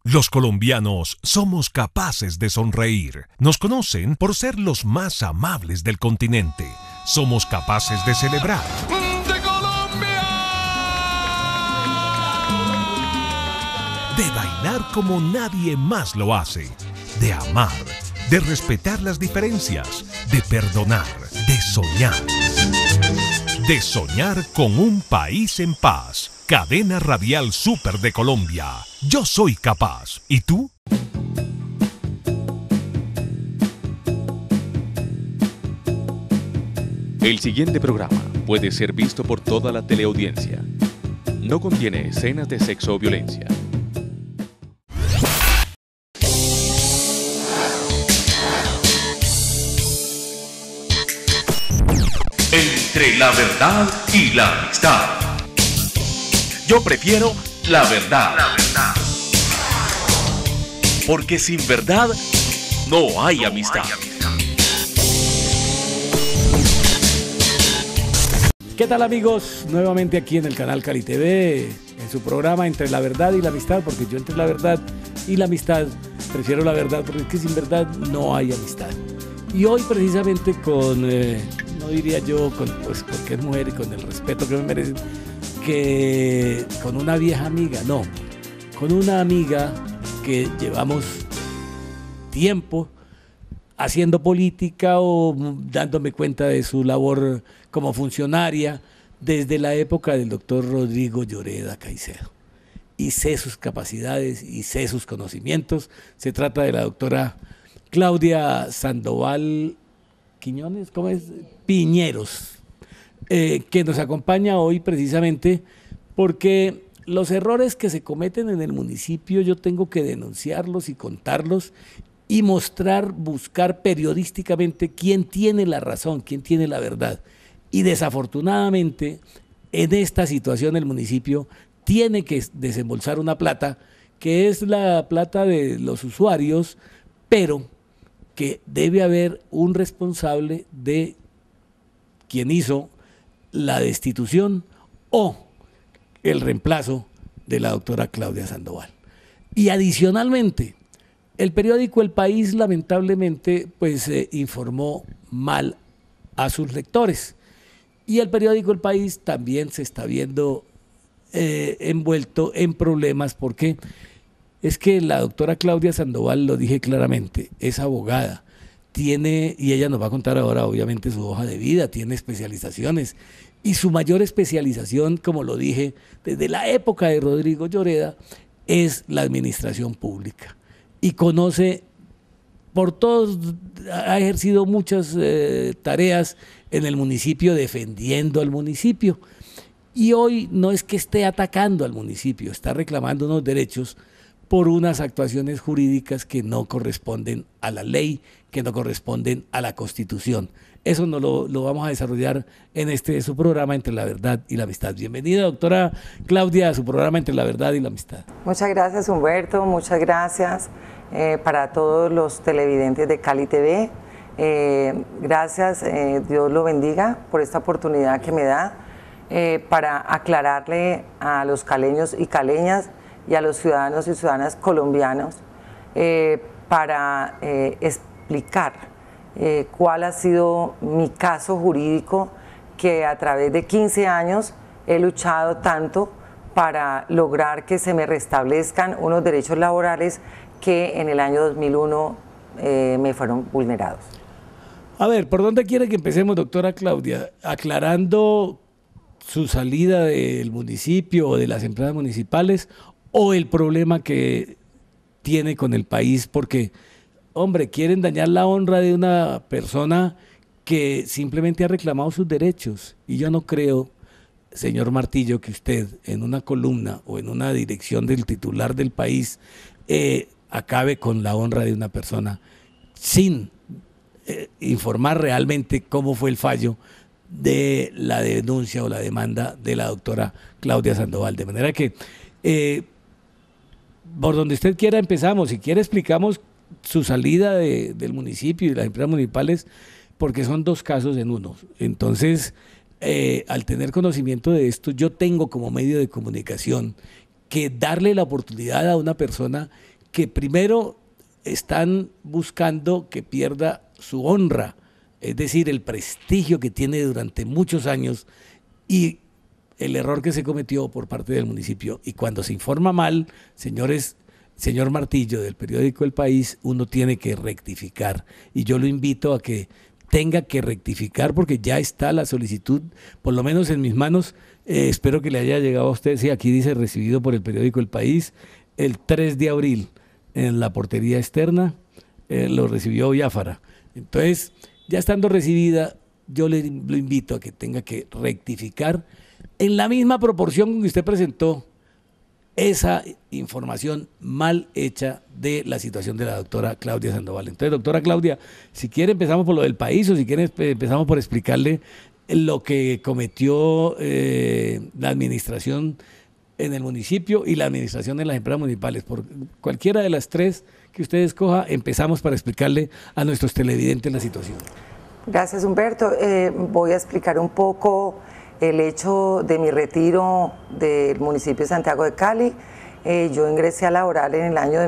Los colombianos somos capaces de sonreír. Nos conocen por ser los más amables del continente. Somos capaces de celebrar. ¡De Colombia! De bailar como nadie más lo hace. De amar. De respetar las diferencias. De perdonar. De soñar. De soñar con un país en paz. Cadena Radial Super de Colombia. Yo soy capaz. ¿Y tú? El siguiente programa puede ser visto por toda la teleaudiencia. No contiene escenas de sexo o violencia. Entre la verdad y la amistad. Yo prefiero la verdad. Porque sin verdad no hay amistad. ¿Qué tal, amigos? Nuevamente aquí en el canal Cali TV, en su programa Entre la verdad y la amistad, porque yo entre la verdad y la amistad prefiero la verdad, porque es que sin verdad no hay amistad. Y hoy precisamente con, no diría yo, pues porque es mujer y con el respeto que me merecen, que con una vieja amiga, no, con una amiga que llevamos tiempo haciendo política o dándome cuenta de su labor como funcionaria desde la época del doctor Rodrigo Lloreda Caicedo. Y sé sus capacidades y sé sus conocimientos. Se trata de la doctora Claudia Sandoval Quiñones, ¿cómo es? Piñeros, que nos acompaña hoy precisamente porque los errores que se cometen en el municipio yo tengo que denunciarlos y contarlos y mostrar, buscar periodísticamente quién tiene la razón, quién tiene la verdad. Y desafortunadamente en esta situación el municipio tiene que desembolsar una plata que es la plata de los usuarios, pero que debe haber un responsable de quien hizo la destitución o el reemplazo de la doctora Claudia Sandoval. Y adicionalmente, el periódico El País lamentablemente pues informó mal a sus lectores. Y el periódico El País también se está viendo envuelto en problemas porque es que la doctora Claudia Sandoval, lo dije claramente, es abogada, tiene, y ella nos va a contar ahora obviamente su hoja de vida, tiene especializaciones, y su mayor especialización, como lo dije, desde la época de Rodrigo Lloreda, es la administración pública. Y conoce por todos, ha ejercido muchas tareas en el municipio, defendiendo al municipio. Y hoy no es que esté atacando al municipio, está reclamando unos derechos por unas actuaciones jurídicas que no corresponden a la ley, que no corresponden a la Constitución. Eso no lo vamos a desarrollar en su programa Entre la Verdad y la Amistad. Bienvenida, doctora Claudia, a su programa Entre la Verdad y la Amistad. Muchas gracias, Humberto, muchas gracias para todos los televidentes de Cali TV. Gracias, Dios lo bendiga por esta oportunidad que me da para aclararle a los caleños y caleñas y a los ciudadanos y ciudadanas colombianos para explicar cuál ha sido mi caso jurídico, que a través de 15 años he luchado tanto para lograr que se me restablezcan unos derechos laborales que en el año 2001 me fueron vulnerados. A ver, ¿por dónde quiere que empecemos, doctora Claudia? Aclarando su salida del municipio o de las empresas municipales o el problema que tiene con el país, porque, hombre, quieren dañar la honra de una persona que simplemente ha reclamado sus derechos. Y yo no creo, señor Martillo, que usted en una columna o en una dirección del titular del país acabe con la honra de una persona sin informar realmente cómo fue el fallo de la denuncia o la demanda de la doctora Claudia Sandoval. De manera que por donde usted quiera empezamos. Si quiere explicamos su salida del municipio y de las empresas municipales, porque son dos casos en uno. Entonces, al tener conocimiento de esto, yo tengo como medio de comunicación que darle la oportunidad a una persona que primero están buscando que pierda su honra, es decir, el prestigio que tiene durante muchos años y el error que se cometió por parte del municipio. Y cuando se informa mal, señor Martillo del periódico El País, uno tiene que rectificar. Y yo lo invito a que tenga que rectificar porque ya está la solicitud, por lo menos en mis manos. Espero que le haya llegado a usted. Sí, aquí dice recibido por el periódico El País el 3 de abril en la portería externa, lo recibió Biafara. Entonces, ya estando recibida, yo lo invito a que tenga que rectificar en la misma proporción con que usted presentó esa información mal hecha de la situación de la doctora Claudia Sandoval. Entonces, doctora Claudia, si quiere empezamos por lo del país o si quiere empezamos por explicarle lo que cometió la administración en el municipio y la administración en las empresas municipales. Por cualquiera de las tres que usted escoja, empezamos para explicarle a nuestros televidentes la situación. Gracias, Humberto. Voy a explicar un poco el hecho de mi retiro del municipio de Santiago de Cali. Yo ingresé a laborar en el año de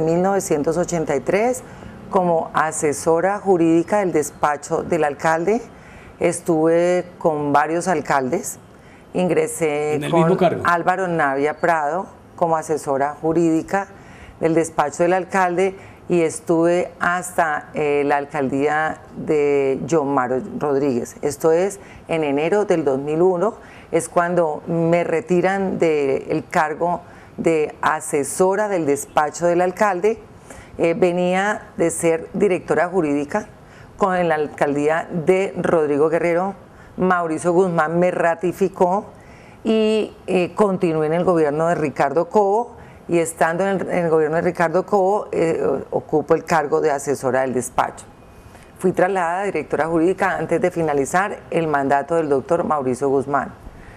1983 como asesora jurídica del despacho del alcalde. Estuve con varios alcaldes. Ingresé con Álvaro Navia Prado como asesora jurídica del despacho del alcalde y estuve hasta la alcaldía de John Maro Rodríguez. Esto es en enero del 2001, es cuando me retiran del cargo de asesora del despacho del alcalde. Venía de ser directora jurídica con la alcaldía de Rodrigo Guerrero. Mauricio Guzmán me ratificó y continué en el gobierno de Ricardo Cobo, y estando en el gobierno de Ricardo Cobo ocupo el cargo de asesora del despacho. Fui trasladada a directora jurídica antes de finalizar el mandato del doctor Mauricio Guzmán.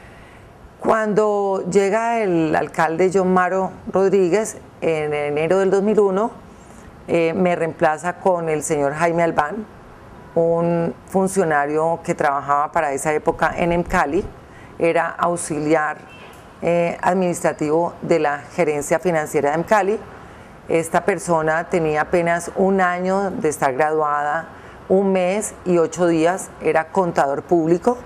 Cuando llega el alcalde John Maro Rodríguez en enero del 2001, me reemplaza con el señor Jaime Albán, un funcionario que trabajaba para esa época en EMCALI, era auxiliar administrativo de la gerencia financiera de EMCALI. Esta persona tenía apenas un año de estar graduada, 1 mes y 8 días, era contador público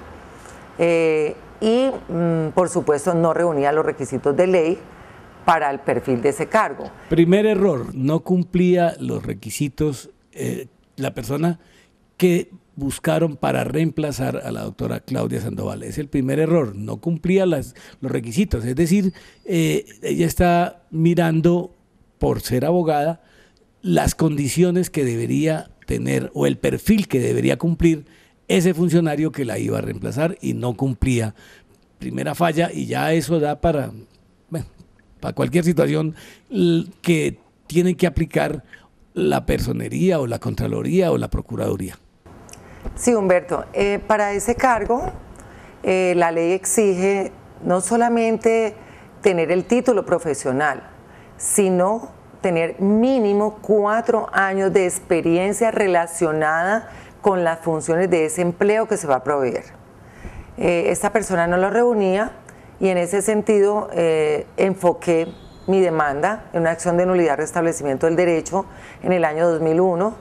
y por supuesto no reunía los requisitos de ley para el perfil de ese cargo. Primer error, no cumplía los requisitos la persona que buscaron para reemplazar a la doctora Claudia Sandoval. Es el primer error, no cumplía los requisitos. Es decir, ella está mirando, por ser abogada, las condiciones que debería tener o el perfil que debería cumplir ese funcionario que la iba a reemplazar y no cumplía. Primera falla, y ya eso da para cualquier situación que tienen que aplicar la personería o la contraloría o la procuraduría. Sí, Humberto, para ese cargo la ley exige no solamente tener el título profesional, sino tener mínimo 4 años de experiencia relacionada con las funciones de ese empleo que se va a proveer. Esta persona no lo reunía y en ese sentido enfoqué mi demanda en una acción de nulidad restablecimiento del derecho en el año 2001,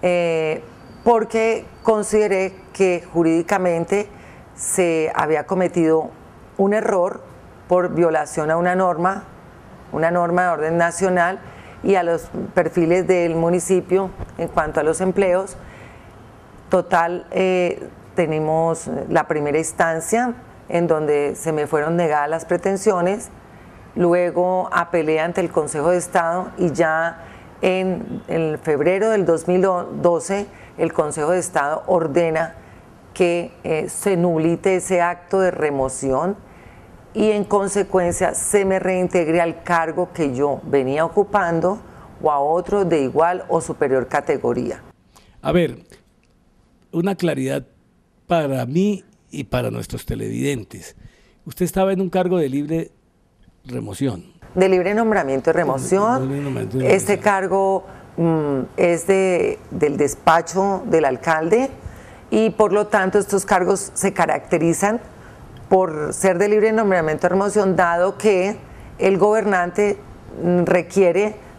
porque consideré que jurídicamente se había cometido un error por violación a una norma de orden nacional y a los perfiles del municipio en cuanto a los empleos. Total, tenemos la primera instancia en donde se me fueron negadas las pretensiones, luego apelé ante el Consejo de Estado y ya en febrero del 2012 el Consejo de Estado ordena que se nublite ese acto de remoción y en consecuencia se me reintegre al cargo que yo venía ocupando o a otro de igual o superior categoría. A ver, una claridad para mí y para nuestros televidentes. Usted estaba en un cargo de libre remoción. De libre nombramiento y remoción. Este cargo es del despacho del alcalde y por lo tanto estos cargos se caracterizan por ser de libre nombramiento y remoción, dado que el gobernante requiere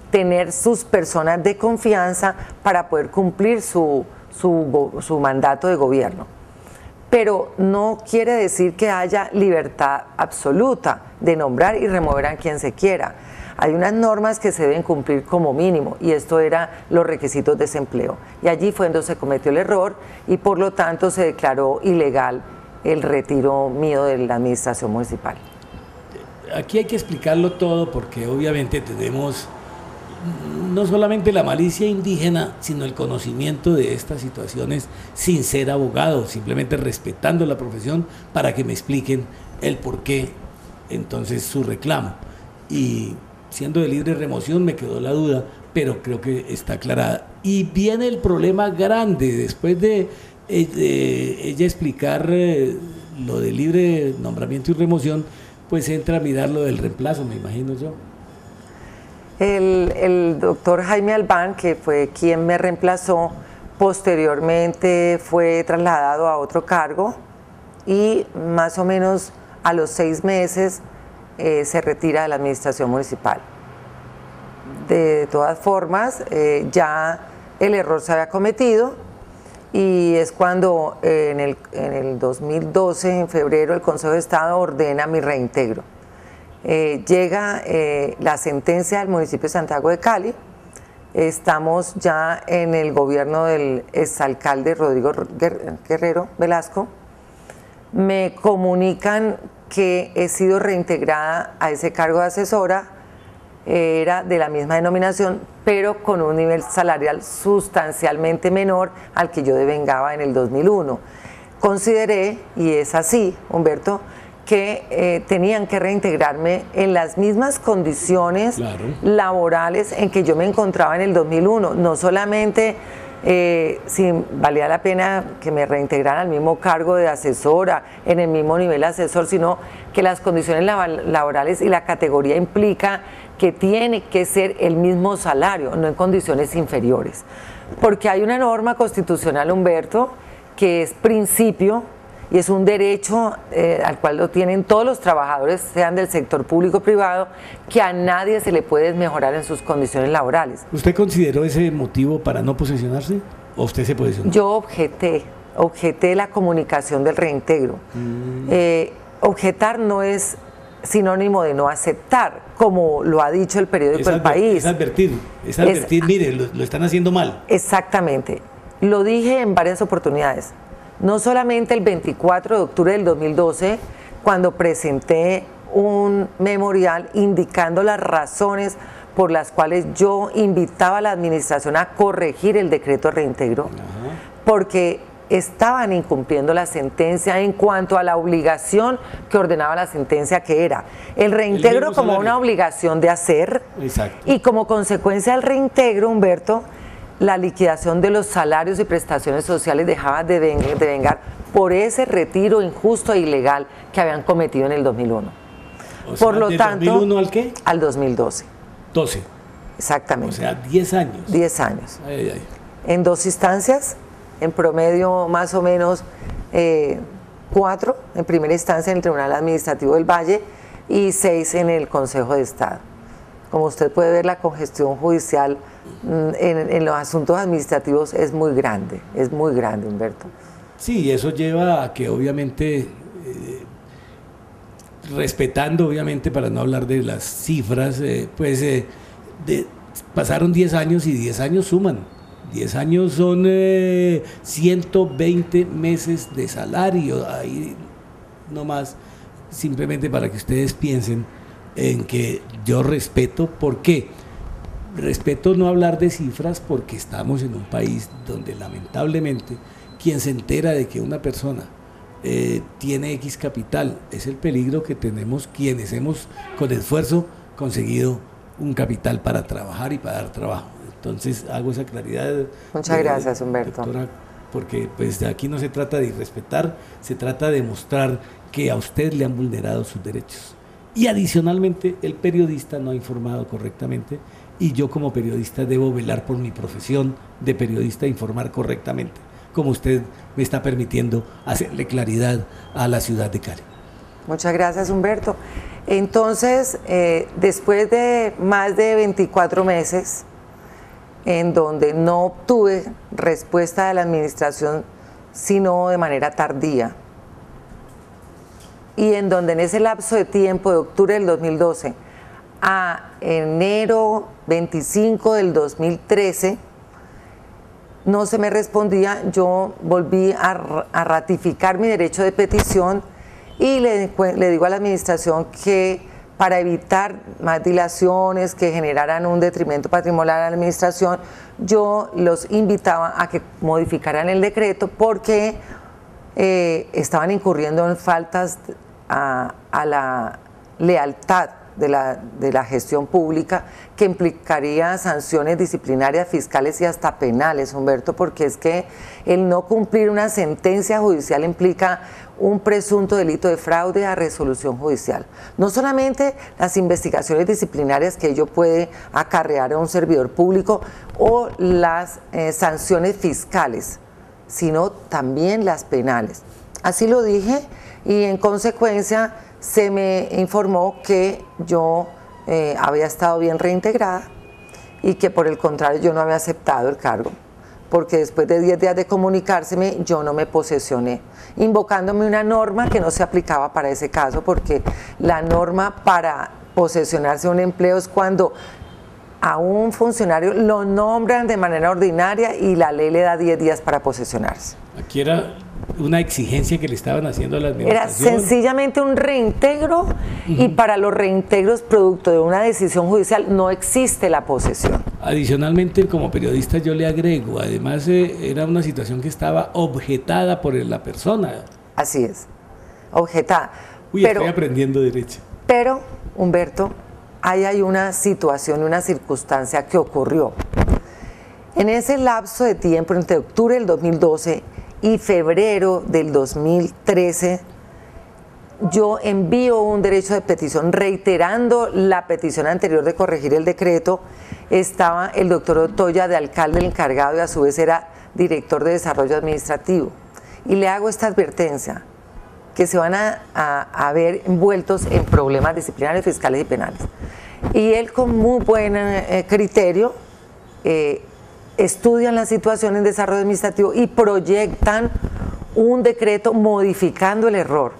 tener sus personas de confianza para poder cumplir su mandato de gobierno. Pero no quiere decir que haya libertad absoluta de nombrar y remover a quien se quiera. Hay unas normas que se deben cumplir como mínimo, y esto eran los requisitos de desempleo. Y allí fue donde se cometió el error y por lo tanto se declaró ilegal el retiro mío de la administración municipal. Aquí hay que explicarlo todo porque obviamente tenemos no solamente la malicia indígena, sino el conocimiento de estas situaciones sin ser abogado, simplemente respetando la profesión para que me expliquen el por qué entonces su reclamo. Y siendo de libre remoción me quedó la duda, pero creo que está aclarada. Y viene el problema grande, después de ella explicar lo de libre nombramiento y remoción, pues entra a mirar lo del reemplazo, me imagino yo. El doctor Jaime Albán, que fue quien me reemplazó, posteriormente fue trasladado a otro cargo y más o menos a los 6 meses se retira de la administración municipal. De todas formas, ya el error se había cometido y es cuando en el 2012, en febrero, el Consejo de Estado ordena mi reintegro. Llega la sentencia del municipio de Santiago de Cali, estamos ya en el gobierno del exalcalde Rodrigo Guerrero Velasco, me comunican que he sido reintegrada a ese cargo de asesora, era de la misma denominación, pero con un nivel salarial sustancialmente menor al que yo devengaba en el 2001. Consideré, y es así, Humberto, que tenían que reintegrarme en las mismas condiciones laborales en que yo me encontraba en el 2001, no solamente si valía la pena que me reintegraran al mismo cargo de asesora, en el mismo nivel de asesor, sino que las condiciones laborales y la categoría implica que tiene que ser el mismo salario, no en condiciones inferiores. Porque hay una norma constitucional, Humberto, que es principio y es un derecho al cual lo tienen todos los trabajadores, sean del sector público o privado, que a nadie se le puede mejorar en sus condiciones laborales. ¿Usted consideró ese motivo para no posesionarse o usted se posesionó? Yo objeté la comunicación del reintegro. Objetar no es sinónimo de no aceptar, como lo ha dicho el periódico El País. Es advertir, mire, lo están haciendo mal. Exactamente, lo dije en varias oportunidades. No solamente el 24 de octubre del 2012, cuando presenté un memorial indicando las razones por las cuales yo invitaba a la administración a corregir el decreto de reintegro, porque estaban incumpliendo la sentencia en cuanto a la obligación que ordenaba la sentencia, que era el reintegro como una obligación de hacer. Exacto. Y como consecuencia del reintegro, Humberto, la liquidación de los salarios y prestaciones sociales dejaba de vengar por ese retiro injusto e ilegal que habían cometido en el 2001. O sea, por lo tanto, ¿del 2001 al qué? Al 2012. 12. Exactamente. O sea, 10 años. 10 años. Ay. En 2 instancias, en promedio más o menos 4, en primera instancia en el Tribunal Administrativo del Valle y 6 en el Consejo de Estado. Como usted puede ver, la congestión judicial en los asuntos administrativos es muy grande, Humberto. Sí, eso lleva a que obviamente, respetando obviamente, para no hablar de las cifras, pasaron 10 años y 10 años suman. 10 años son 120 meses de salario, ahí nomás, simplemente para que ustedes piensen en que yo respeto. ¿Por qué? Respeto no hablar de cifras porque estamos en un país donde lamentablemente quien se entera de que una persona tiene X capital es el peligro que tenemos quienes hemos con esfuerzo conseguido un capital para trabajar y para dar trabajo. Entonces hago esa claridad. Muchas gracias, Humberto. Doctora, porque pues aquí no se trata de irrespetar, se trata de mostrar que a usted le han vulnerado sus derechos. Y adicionalmente el periodista no ha informado correctamente y yo como periodista debo velar por mi profesión de periodista e informar correctamente, como usted me está permitiendo hacerle claridad a la ciudad de Cali. Muchas gracias, Humberto. Entonces, después de más de 24 meses, en donde no obtuve respuesta de la administración, sino de manera tardía, y en donde en ese lapso de tiempo, de octubre del 2012 a enero 25 del 2013, no se me respondía, yo volví a ratificar mi derecho de petición y le digo a la administración que para evitar más dilaciones que generaran un detrimento patrimonial a la administración, yo los invitaba a que modificaran el decreto porque estaban incurriendo en faltas a la lealtad de la gestión pública, que implicaría sanciones disciplinarias, fiscales y hasta penales, Humberto, porque es que el no cumplir una sentencia judicial implica un presunto delito de fraude a resolución judicial. No solamente las investigaciones disciplinarias que ello puede acarrear a un servidor público o las sanciones fiscales, sino también las penales. Así lo dije y en consecuencia se me informó que yo había estado bien reintegrada y que por el contrario yo no había aceptado el cargo, porque después de 10 días de comunicárseme yo no me posesioné, invocándome una norma que no se aplicaba para ese caso, porque la norma para posesionarse de un empleo es cuando a un funcionario lo nombran de manera ordinaria y la ley le da 10 días para posesionarse. Aquí era una exigencia que le estaban haciendo a la administración. Era sencillamente un reintegro y para los reintegros producto de una decisión judicial no existe la posesión. Adicionalmente, como periodista yo le agrego, además era una situación que estaba objetada por la persona. Así es, objetada. Uy, pero, estoy aprendiendo derecho. Pero, Humberto, ahí hay una situación, una circunstancia que ocurrió. En ese lapso de tiempo, entre octubre del 2012 y febrero del 2013, yo envío un derecho de petición reiterando la petición anterior de corregir el decreto. Estaba el doctor Otoya de alcalde, el encargado, y a su vez era director de desarrollo administrativo. Y le hago esta advertencia, que se van a ver envueltos en problemas disciplinarios, fiscales y penales. Y él, con muy buen criterio, estudian la situación en desarrollo administrativo y proyectan un decreto modificando el error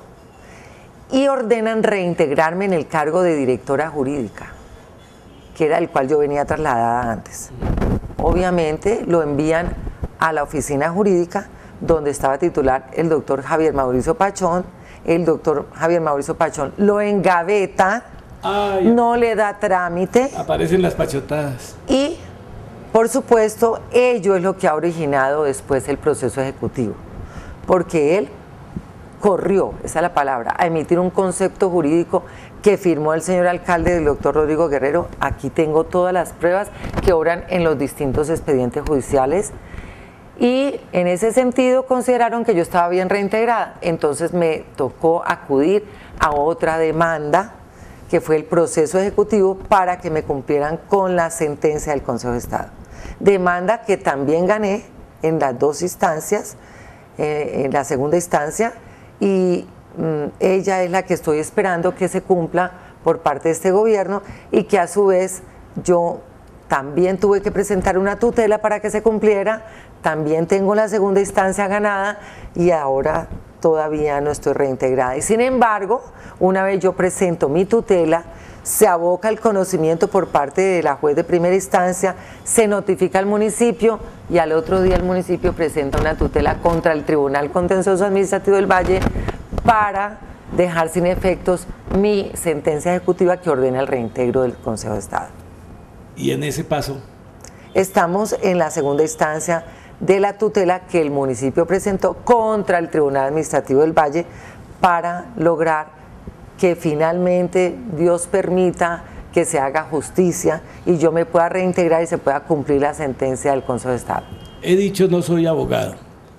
y ordenan reintegrarme en el cargo de directora jurídica, que era el cual yo venía trasladada antes. Obviamente lo envían a la oficina jurídica donde estaba titular el doctor Javier Mauricio Pachón. El doctor Javier Mauricio Pachón lo engaveta, no le da trámite. Aparecen las pachotadas. Y por supuesto, ello es lo que ha originado después el proceso ejecutivo, porque él corrió, esa es la palabra, a emitir un concepto jurídico que firmó el señor alcalde, el doctor Rodrigo Guerrero. Aquí tengo todas las pruebas que obran en los distintos expedientes judiciales y en ese sentido consideraron que yo estaba bien reintegrada. Entonces me tocó acudir a otra demanda, que fue el proceso ejecutivo, para que me cumplieran con la sentencia del Consejo de Estado. Demanda que también gané en las dos instancias, en la segunda instancia, y ella es la que estoy esperando que se cumpla por parte de este gobierno y que a su vez yo también tuve que presentar una tutela para que se cumpliera. También tengo la segunda instancia ganada y ahora todavía no estoy reintegrada. Y sin embargo, una vez yo presento mi tutela, se aboca el conocimiento por parte de la juez de primera instancia, se notifica al municipio y al otro día el municipio presenta una tutela contra el Tribunal Contencioso Administrativo del Valle para dejar sin efectos mi sentencia ejecutiva que ordena el reintegro del Consejo de Estado. ¿Y en ese paso? Estamos en la segunda instancia de la tutela que el municipio presentó contra el Tribunal Administrativo del Valle para lograr que finalmente Dios permita que se haga justicia y yo me pueda reintegrar y se pueda cumplir la sentencia del Consejo de Estado. He dicho, no soy abogado.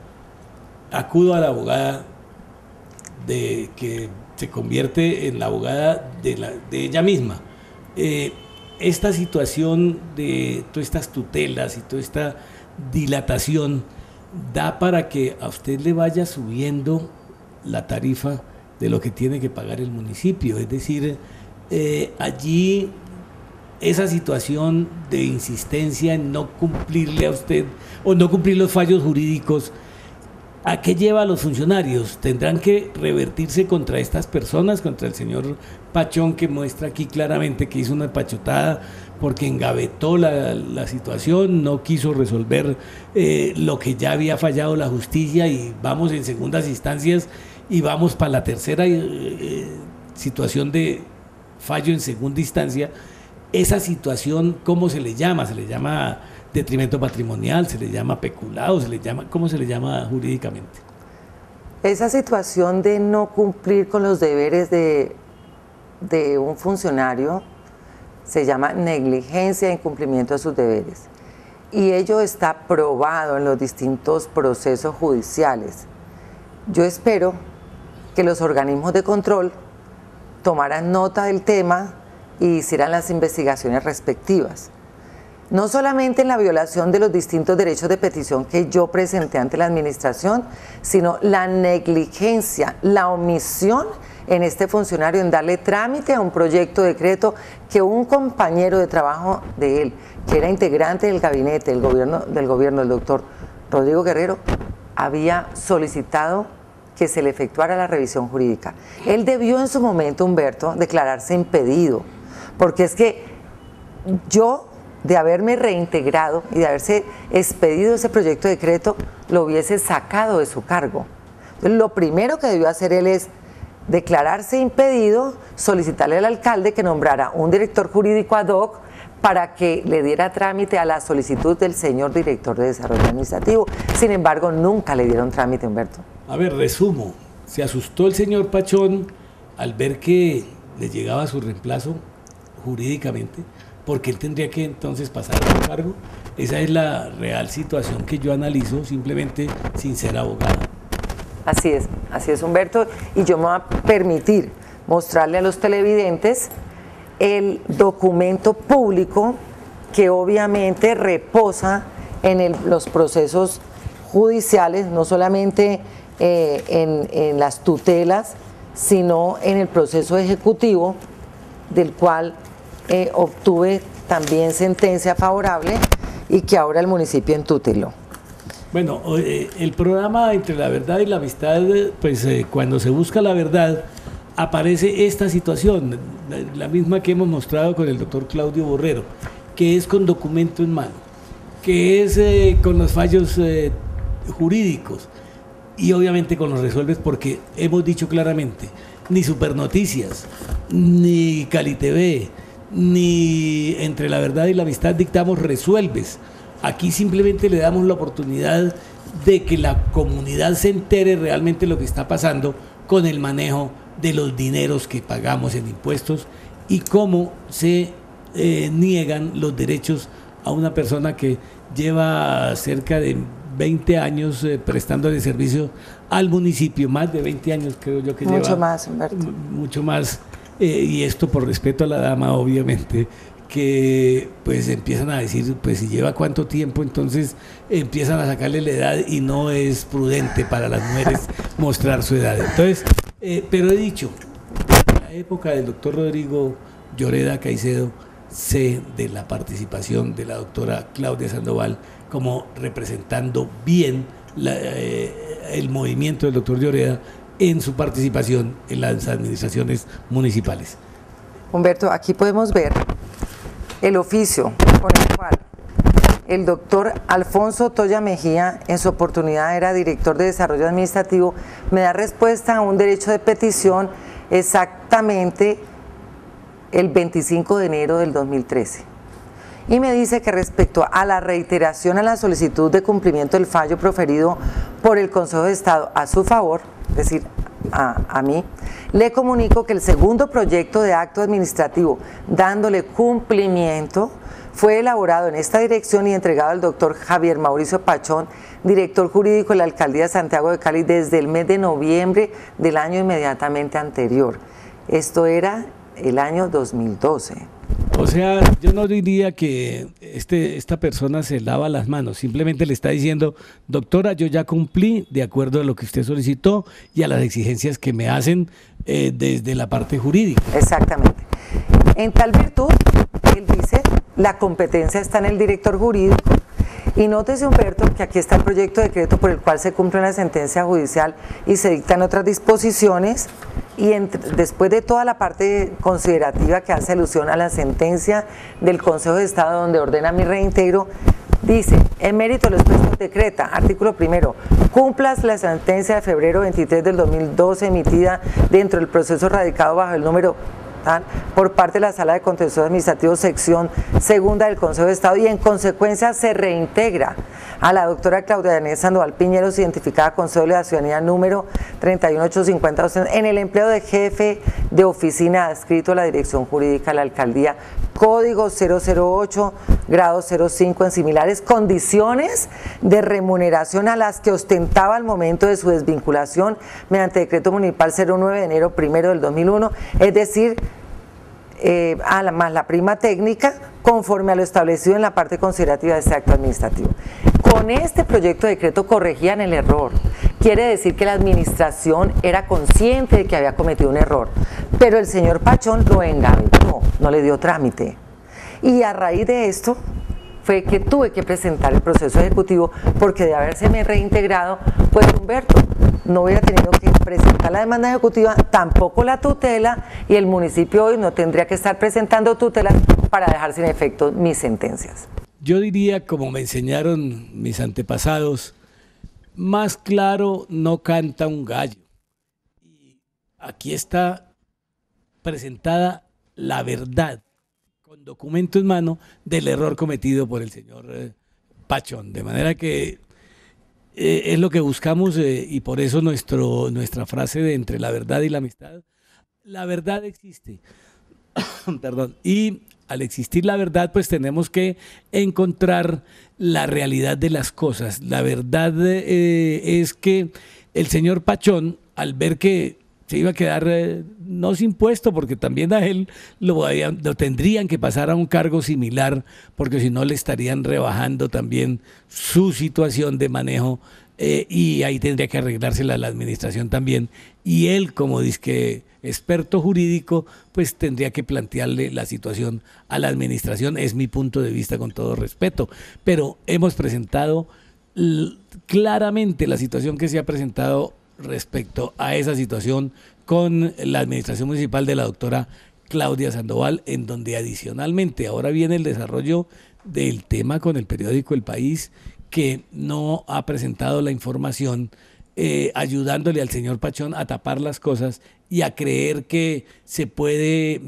Acudo a la abogada que se convierte en la abogada de ella misma. Esta situación de todas estas tutelas y toda esta dilatación da para que a usted le vaya subiendo la tarifa de lo que tiene que pagar el municipio, es decir, allí esa situación de insistencia en no cumplirle a usted o no cumplir los fallos jurídicos, ¿a qué lleva a los funcionarios? ¿Tendrán que revertirse contra estas personas, contra el señor Pachón, que muestra aquí claramente que hizo una pachotada porque engavetó la situación, no quiso resolver lo que ya había fallado la justicia y vamos en segundas instancias y vamos para la tercera situación de fallo en segunda instancia? Esa situación, ¿cómo se le llama? ¿Se le llama detrimento patrimonial? ¿Se le llama peculado? ¿Cómo se le llama jurídicamente? Esa situación de no cumplir con los deberes de un funcionario se llama negligencia e incumplimiento de sus deberes. Y ello está probado en los distintos procesos judiciales. Yo espero que los organismos de control tomaran nota del tema y hicieran las investigaciones respectivas. No solamente en la violación de los distintos derechos de petición que yo presenté ante la administración, sino la negligencia, la omisión en este funcionario en darle trámite a un proyecto de decreto que un compañero de trabajo de él, que era integrante del gabinete del gobierno, el doctor Rodrigo Guerrero, había solicitado que se le efectuara la revisión jurídica. Él debió en su momento, Humberto, declararse impedido, porque es que yo, de haberme reintegrado y de haberse expedido ese proyecto de decreto, lo hubiese sacado de su cargo. Entonces, lo primero que debió hacer él es declararse impedido, solicitarle al alcalde que nombrara un director jurídico ad hoc para que le diera trámite a la solicitud del señor director de desarrollo administrativo. Sin embargo, nunca le dieron trámite, Humberto. A ver, resumo. Se asustó el señor Pachón al ver que le llegaba su reemplazo jurídicamente, porque él tendría que entonces pasar a su cargo. Esa es la real situación que yo analizo, simplemente sin ser abogado. Así es, Humberto, y yo me voy a permitir mostrarle a los televidentes el documento público que obviamente reposa en los procesos judiciales, no solamente en las tutelas, sino en el proceso ejecutivo, del cual obtuve también sentencia favorable y que ahora el municipio entuteló. Bueno, el programa Entre la Verdad y la Amistad, pues cuando se busca la verdad, aparece esta situación, la misma que hemos mostrado con el doctor Claudio Borrero, que es con documento en mano, que es con los fallos jurídicos y obviamente con los resuelves, porque hemos dicho claramente, ni Supernoticias, ni Cali TV, ni Entre la Verdad y la Amistad dictamos resuelves. Aquí simplemente le damos la oportunidad de que la comunidad se entere realmente lo que está pasando con el manejo de los dineros que pagamos en impuestos y cómo se niegan los derechos a una persona que lleva cerca de 20 años prestándole servicio al municipio, más de 20 años creo yo que lleva. Mucho más, Humberto. Mucho más, y esto por respeto a la dama, obviamente, que pues empiezan a decir, pues si lleva cuánto tiempo, entonces empiezan a sacarle la edad y no es prudente para las mujeres mostrar su edad. Entonces, pero he dicho, en la época del doctor Rodrigo Lloreda Caicedo, sé de la participación de la doctora Claudia Sandoval como representando bien el movimiento del doctor Lloreda en su participación en las administraciones municipales. Humberto, aquí podemos ver el oficio con el cual el doctor Alfonso Toya Mejía, en su oportunidad era director de desarrollo administrativo, me da respuesta a un derecho de petición exactamente el 25 de enero del 2013. Y me dice que respecto a la reiteración a la solicitud de cumplimiento del fallo proferido por el Consejo de Estado a su favor, es decir, a mí, le comunico que el segundo proyecto de acto administrativo dándole cumplimiento fue elaborado en esta dirección y entregado al doctor Javier Mauricio Pachón, director jurídico de la Alcaldía de Santiago de Cali, desde el mes de noviembre del año inmediatamente anterior. Esto era el año 2012. O sea, yo no diría que esta persona se lava las manos, simplemente le está diciendo, doctora, yo ya cumplí de acuerdo a lo que usted solicitó y a las exigencias que me hacen desde la parte jurídica. Exactamente. En tal virtud, él dice, la competencia está en el director jurídico. Y nótese, Humberto, que aquí está el proyecto de decreto por el cual se cumple una sentencia judicial y se dictan otras disposiciones, y después de toda la parte considerativa que hace alusión a la sentencia del Consejo de Estado donde ordena mi reintegro, dice, en mérito de lo expuesto decreta, artículo primero, cumplas la sentencia de febrero 23 del 2012 emitida dentro del proceso radicado bajo el número por parte de la Sala de Contencioso Administrativo sección segunda del Consejo de Estado, y en consecuencia se reintegra a la doctora Claudia Yanez Sandoval Piñeros, identificada con cédula de la ciudadanía número 31850, en el empleo de jefe de oficina adscrito a la Dirección Jurídica de la Alcaldía, código 008, grado 05, en similares condiciones de remuneración a las que ostentaba al momento de su desvinculación mediante decreto municipal 09 de enero 1 del 2001, es decir, más la prima técnica, conforme a lo establecido en la parte considerativa de este acto administrativo. Con este proyecto de decreto corregían el error. Quiere decir que la administración era consciente de que había cometido un error, pero el señor Pachón lo engavetó, no le dio trámite. Y a raíz de esto fue que tuve que presentar el proceso ejecutivo, porque de habérseme reintegrado, pues Humberto, no hubiera tenido que presentar la demanda ejecutiva, tampoco la tutela, y el municipio hoy no tendría que estar presentando tutela para dejar sin efecto mis sentencias. Yo diría, como me enseñaron mis antepasados, más claro no canta un gallo. Y aquí está presentada la verdad, con documento en mano, del error cometido por el señor Pachón. De manera que es lo que buscamos, y por eso nuestra frase de entre la verdad y la amistad. La verdad existe. Perdón. Y al existir la verdad, pues tenemos que encontrar la realidad de las cosas. La verdad es que el señor Pachón, al ver que se iba a quedar no sin puesto, porque también a él lo tendrían que pasar a un cargo similar, porque si no le estarían rebajando también su situación de manejo, y ahí tendría que arreglársela la administración también, y él, como disque experto jurídico, pues tendría que plantearle la situación a la administración. Es mi punto de vista, con todo respeto, pero hemos presentado claramente la situación que se ha presentado respecto a esa situación con la administración municipal de la doctora Claudia Sandoval, en donde adicionalmente ahora viene el desarrollo del tema con el periódico El País, que no ha presentado la información, ayudándole al señor Pachón a tapar las cosas y a creer que se puede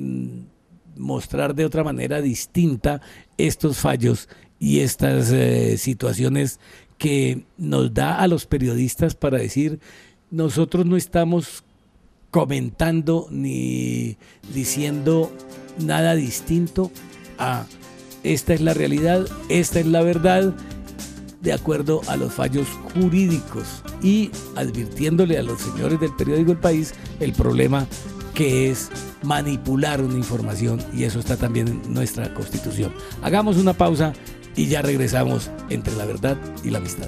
mostrar de otra manera distinta estos fallos y estas situaciones que nos da a los periodistas para decir: nosotros no estamos comentando ni diciendo nada distinto a esta es la realidad, esta es la verdad, de acuerdo a los fallos jurídicos, y advirtiéndole a los señores del periódico El País el problema que es manipular una información, y eso está también en nuestra Constitución. Hagamos una pausa y ya regresamos entre la verdad y la amistad.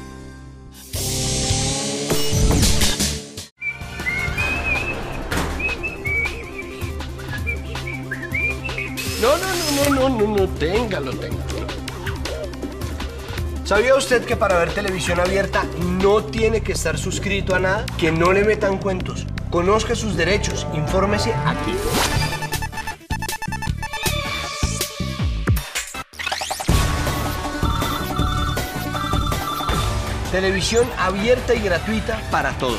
No, téngalo. ¿Sabía usted que para ver televisión abierta no tiene que estar suscrito a nada? Que no le metan cuentos. Conozca sus derechos, infórmese aquí. Televisión abierta y gratuita para todos.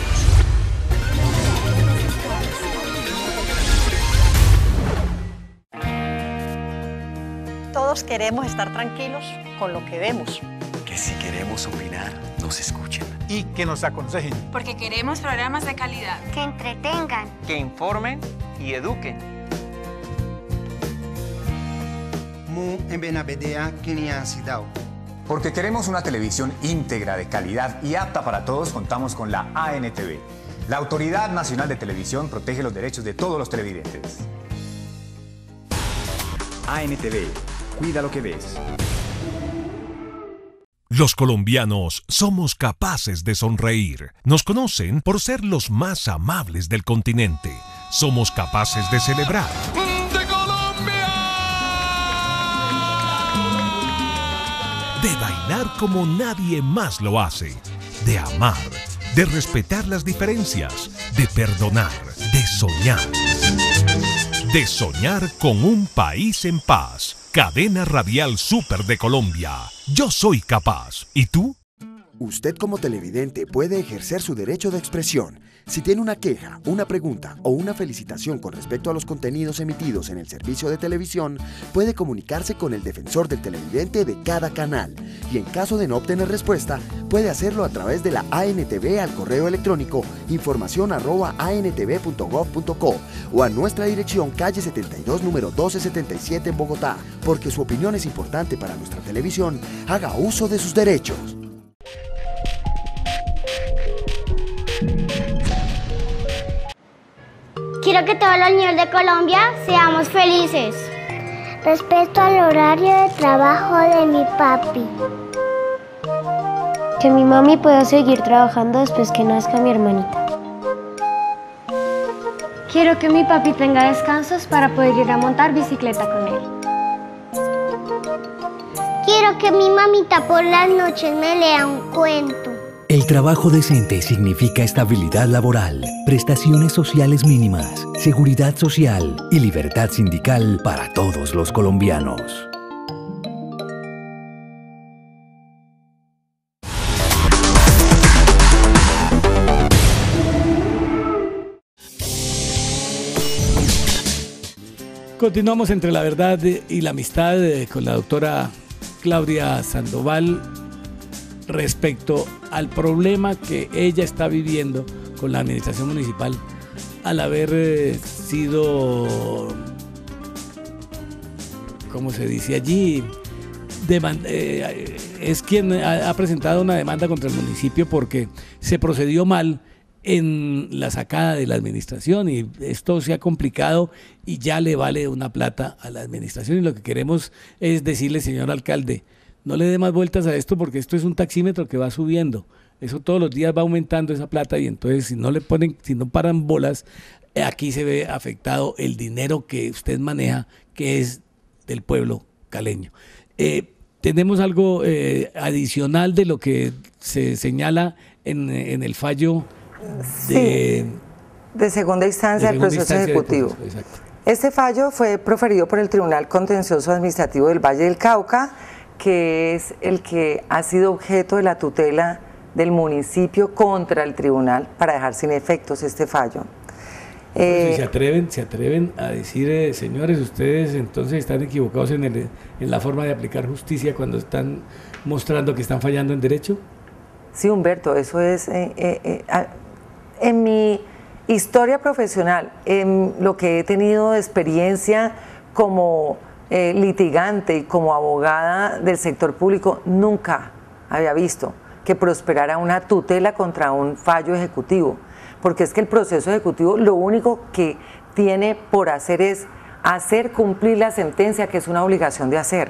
Todos queremos estar tranquilos con lo que vemos. Que si queremos opinar, nos escuchen. Y que nos aconsejen. Porque queremos programas de calidad. Que entretengan. Que informen y eduquen. Porque queremos una televisión íntegra, de calidad y apta para todos, contamos con la ANTV. La Autoridad Nacional de Televisión protege los derechos de todos los televidentes. ANTV, cuida lo que ves. Los colombianos somos capaces de sonreír. Nos conocen por ser los más amables del continente. Somos capaces de celebrar. de bailar como nadie más lo hace, de amar, de respetar las diferencias, de perdonar, de soñar. De soñar con un país en paz. Cadena Radial Super de Colombia. Yo soy capaz. ¿Y tú? Usted como televidente puede ejercer su derecho de expresión. Si tiene una queja, una pregunta o una felicitación con respecto a los contenidos emitidos en el servicio de televisión, puede comunicarse con el defensor del televidente de cada canal. Y en caso de no obtener respuesta, puede hacerlo a través de la ANTV al correo electrónico informacion@antv.gov.co o a nuestra dirección calle 72, número 1277 en Bogotá. Porque su opinión es importante para nuestra televisión, haga uso de sus derechos. Quiero que todos los niños de Colombia seamos felices. Respeto al horario de trabajo de mi papi. Que mi mami pueda seguir trabajando después que nazca mi hermanita. Quiero que mi papi tenga descansos para poder ir a montar bicicleta con él. Quiero que mi mamita por las noches me lea un cuento. El trabajo decente significa estabilidad laboral, prestaciones sociales mínimas, seguridad social y libertad sindical para todos los colombianos. Continuamos entre la verdad y la amistad con la doctora Claudia Sandoval respecto al problema que ella está viviendo con la administración municipal al haber sido, ¿cómo se dice allí? Es quien ha presentado una demanda contra el municipio porque se procedió mal en la sacada de la administración y esto se ha complicado y ya le vale una plata a la administración y lo que queremos es decirle, señor alcalde, no le dé más vueltas a esto porque esto es un taxímetro que va subiendo. Eso todos los días va aumentando esa plata y entonces si no paran bolas, aquí se ve afectado el dinero que usted maneja, que es del pueblo caleño. Tenemos algo adicional de lo que se señala en el fallo de segunda instancia del proceso ejecutivo. Este fallo fue proferido por el Tribunal Contencioso Administrativo del Valle del Cauca, que es el que ha sido objeto de la tutela del municipio contra el tribunal para dejar sin efectos este fallo. Si se atreven a decir, señores, ustedes entonces están equivocados en la forma de aplicar justicia cuando están mostrando que están fallando en derecho. Sí, Humberto, eso es en mi historia profesional, en lo que he tenido de experiencia como litigante y como abogada del sector público, nunca había visto que prosperara una tutela contra un fallo ejecutivo, porque es que el proceso ejecutivo lo único que tiene por hacer es hacer cumplir la sentencia, que es una obligación de hacer,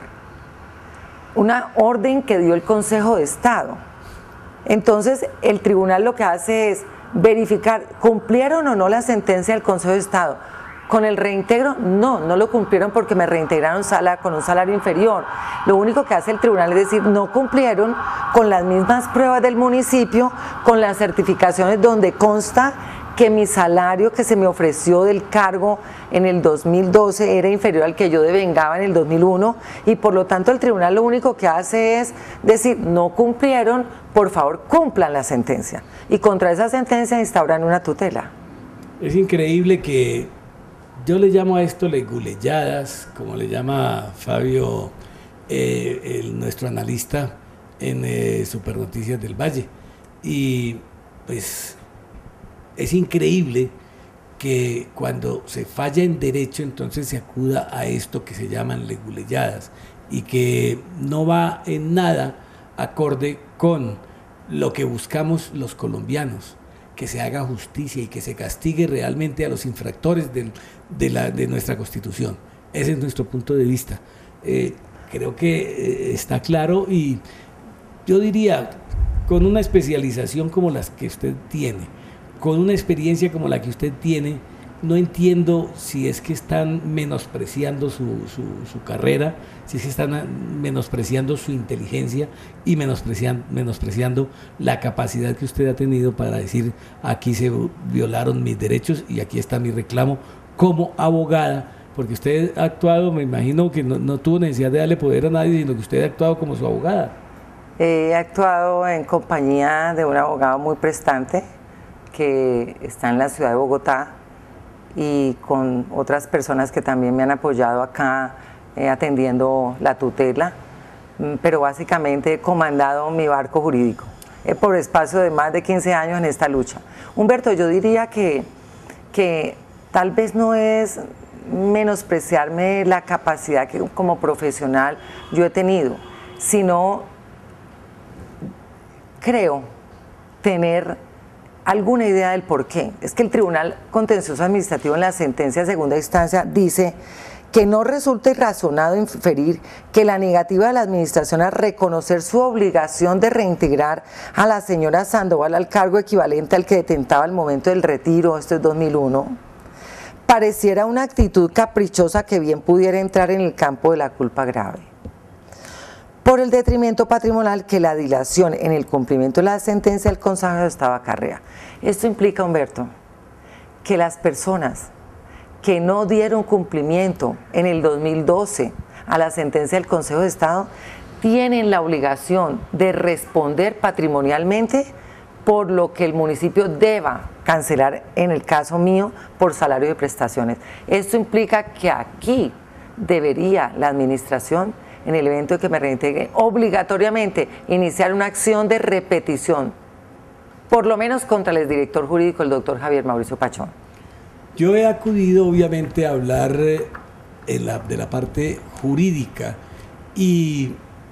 una orden que dio el Consejo de Estado. Entonces el tribunal lo que hace es verificar, ¿cumplieron o no la sentencia del Consejo de Estado? Con el reintegro, no lo cumplieron porque me reintegraron con un salario inferior. Lo único que hace el tribunal es decir, no cumplieron con las mismas pruebas del municipio, con las certificaciones donde consta que mi salario que se me ofreció del cargo en el 2012 era inferior al que yo devengaba en el 2001 y por lo tanto el tribunal lo único que hace es decir, no cumplieron, por favor cumplan la sentencia. Y contra esa sentencia instauran una tutela. Es increíble que yo le llamo a esto leguleyadas, como le llama Fabio, nuestro analista en Super Noticias del Valle. Y pues es increíble que cuando se falla en derecho, entonces se acuda a esto que se llaman leguleyadas y que no va en nada acorde con lo que buscamos los colombianos, que se haga justicia y que se castigue realmente a los infractores de nuestra Constitución. Ese es nuestro punto de vista. Creo que está claro y yo diría, con una especialización como las que usted tiene, con una experiencia como la que usted tiene, no entiendo si es que están menospreciando su carrera, si es que están menospreciando su inteligencia y menospreciando la capacidad que usted ha tenido para decir, aquí se violaron mis derechos y aquí está mi reclamo como abogada, porque usted ha actuado, me imagino que no tuvo necesidad de darle poder a nadie, sino que usted ha actuado como su abogada. He actuado en compañía de un abogado muy prestante que está en la ciudad de Bogotá, y con otras personas que también me han apoyado acá atendiendo la tutela, pero básicamente he comandado mi barco jurídico por espacio de más de 15 años en esta lucha. Humberto, yo diría que tal vez no es menospreciarme la capacidad que como profesional yo he tenido, sino creo tener alguna idea del por qué. Es que el Tribunal Contencioso Administrativo en la sentencia de segunda instancia dice que no resulta irrazonado inferir que la negativa de la administración a reconocer su obligación de reintegrar a la señora Sandoval al cargo equivalente al que detentaba al momento del retiro, esto es 2001, pareciera una actitud caprichosa que bien pudiera entrar en el campo de la culpa grave, por el detrimento patrimonial que la dilación en el cumplimiento de la sentencia del Consejo de Estado acarrea. Esto implica, Humberto, que las personas que no dieron cumplimiento en el 2012 a la sentencia del Consejo de Estado tienen la obligación de responder patrimonialmente por lo que el municipio deba cancelar, en el caso mío, por salario de prestaciones. Esto implica que aquí debería la administración, en el evento de que me reintegre, obligatoriamente iniciar una acción de repetición, por lo menos contra el exdirector jurídico, el doctor Javier Mauricio Pachón. Yo he acudido obviamente a hablar de la parte jurídica, y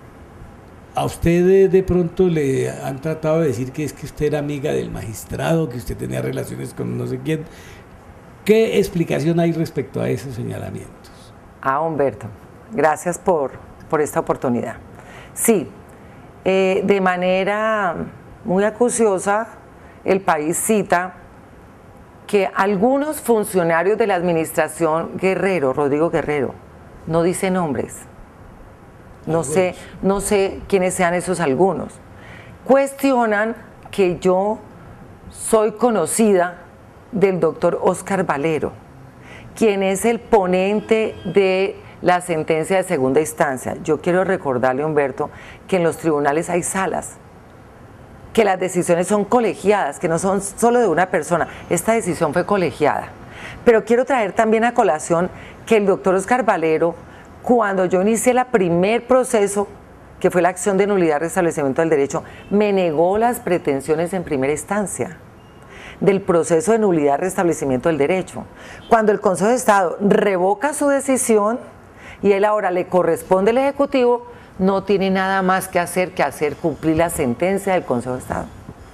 a usted de pronto le han tratado de decir que es que usted era amiga del magistrado, que usted tenía relaciones con no sé quién. ¿Qué explicación hay respecto a esos señalamientos? Humberto, gracias por esta oportunidad. Sí, de manera muy acuciosa, el país cita que algunos funcionarios de la administración Guerrero, Rodrigo Guerrero, no dice nombres, no sé quiénes sean esos algunos, cuestionan que yo soy conocida del doctor Oscar Valero, quien es el ponente de la sentencia de segunda instancia. Yo quiero recordarle, Humberto, que en los tribunales hay salas, que las decisiones son colegiadas, que no son solo de una persona. Esta decisión fue colegiada. Pero quiero traer también a colación que el doctor Oscar Valero, cuando yo inicié el primer proceso, que fue la acción de nulidad y restablecimiento del derecho, me negó las pretensiones en primera instancia del proceso de nulidad y restablecimiento del derecho. Cuando el Consejo de Estado revoca su decisión y él ahora le corresponde al Ejecutivo, no tiene nada más que hacer cumplir la sentencia del Consejo de Estado.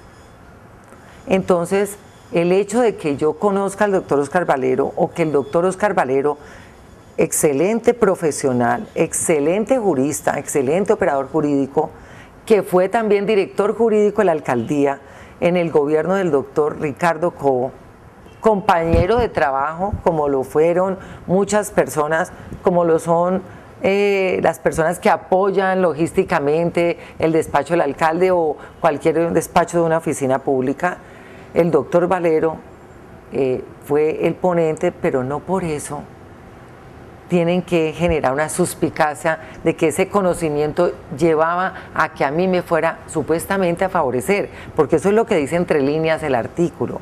Entonces, el hecho de que yo conozca al doctor Oscar Valero, o que el doctor Oscar Valero, excelente profesional, excelente jurista, excelente operador jurídico, que fue también director jurídico de la alcaldía en el gobierno del doctor Ricardo Cobo, compañero de trabajo, como lo fueron muchas personas, como lo son las personas que apoyan logísticamente el despacho del alcalde o cualquier despacho de una oficina pública. El doctor Valero fue el ponente, pero no por eso tienen que generar una suspicacia de que ese conocimiento llevaba a que a mí me fuera supuestamente a favorecer, porque eso es lo que dice entre líneas el artículo.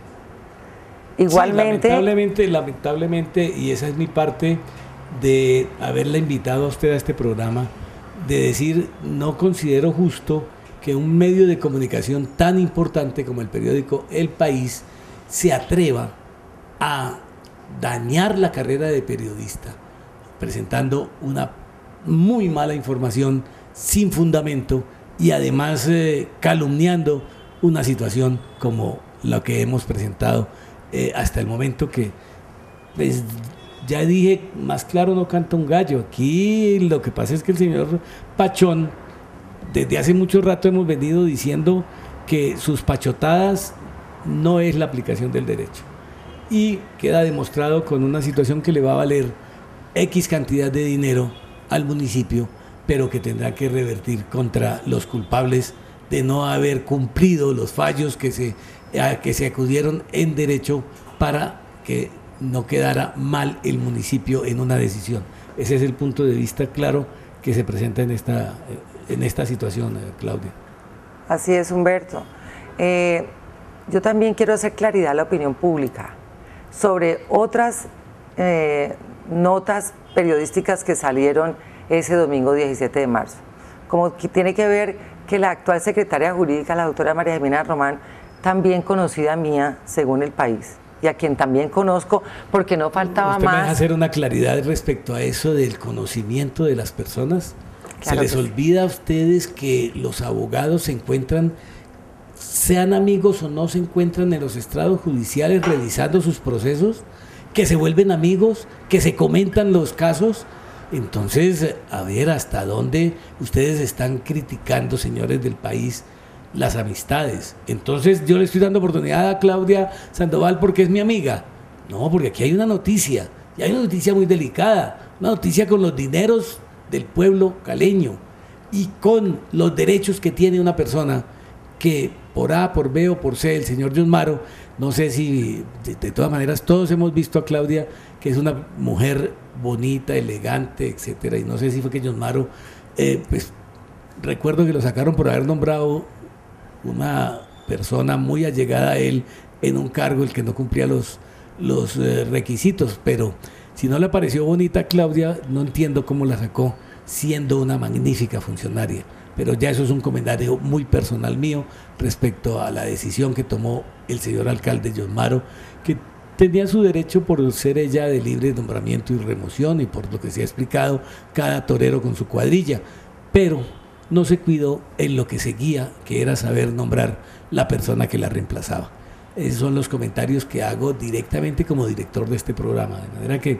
Igualmente, sí, lamentablemente, y esa es mi parte de haberla invitado a usted a este programa, de decir, no considero justo que un medio de comunicación tan importante como el periódico El País se atreva a dañar la carrera de periodista, presentando una muy mala información sin fundamento y además calumniando una situación como la que hemos presentado hasta el momento, que pues, ya dije, más claro no canta un gallo. Aquí lo que pasa es que el señor Pachón, desde hace mucho rato hemos venido diciendo que sus pachotadas no es la aplicación del derecho. y queda demostrado con una situación que le va a valer X cantidad de dinero al municipio, pero que tendrá que revertir contra los culpables de no haber cumplido los fallos que se acudieron en derecho para que no quedara mal el municipio en una decisión. Ese es el punto de vista claro que se presenta en esta situación, Claudia. Así es, Humberto. Yo también quiero hacer claridad a la opinión pública sobre otras notas periodísticas que salieron ese domingo 17 de marzo. Como que tiene que ver que la actual secretaria jurídica, la doctora María Jimena Román, también conocida mía, según El País, y a quien también conozco, porque no faltaba ¿Usted más. me deja hacer una claridad respecto a eso del conocimiento de las personas? Claro, ¿se les olvida a ustedes que los abogados se encuentran, sean amigos o no, se encuentran en los estrados judiciales revisando sus procesos, que se vuelven amigos, que se comentan los casos? Entonces, a ver, ¿hasta dónde ustedes están criticando, señores del País, las amistades? Entonces, yo le estoy dando oportunidad a Claudia Sandoval porque es mi amiga. No, porque aquí hay una noticia, y hay una noticia muy delicada, una noticia con los dineros del pueblo caleño y con los derechos que tiene una persona que por A, por B o por C, el señor Yosmaro, no sé si de todas maneras todos hemos visto a Claudia, que es una mujer bonita, elegante, etcétera, y no sé si fue que Yosmaro, pues recuerdo que lo sacaron por haber nombrado una persona muy allegada a él en un cargo el que no cumplía los requisitos, pero si no le pareció bonita a Claudia, no entiendo cómo la sacó siendo una magnífica funcionaria. Pero ya eso es un comentario muy personal mío respecto a la decisión que tomó el señor alcalde Yosmaro, que tenía su derecho por ser ella de libre nombramiento y remoción, y por lo que se ha explicado, cada torero con su cuadrilla, pero no se cuidó en lo que seguía, que era saber nombrar la persona que la reemplazaba. Esos son los comentarios que hago directamente como director de este programa, de manera que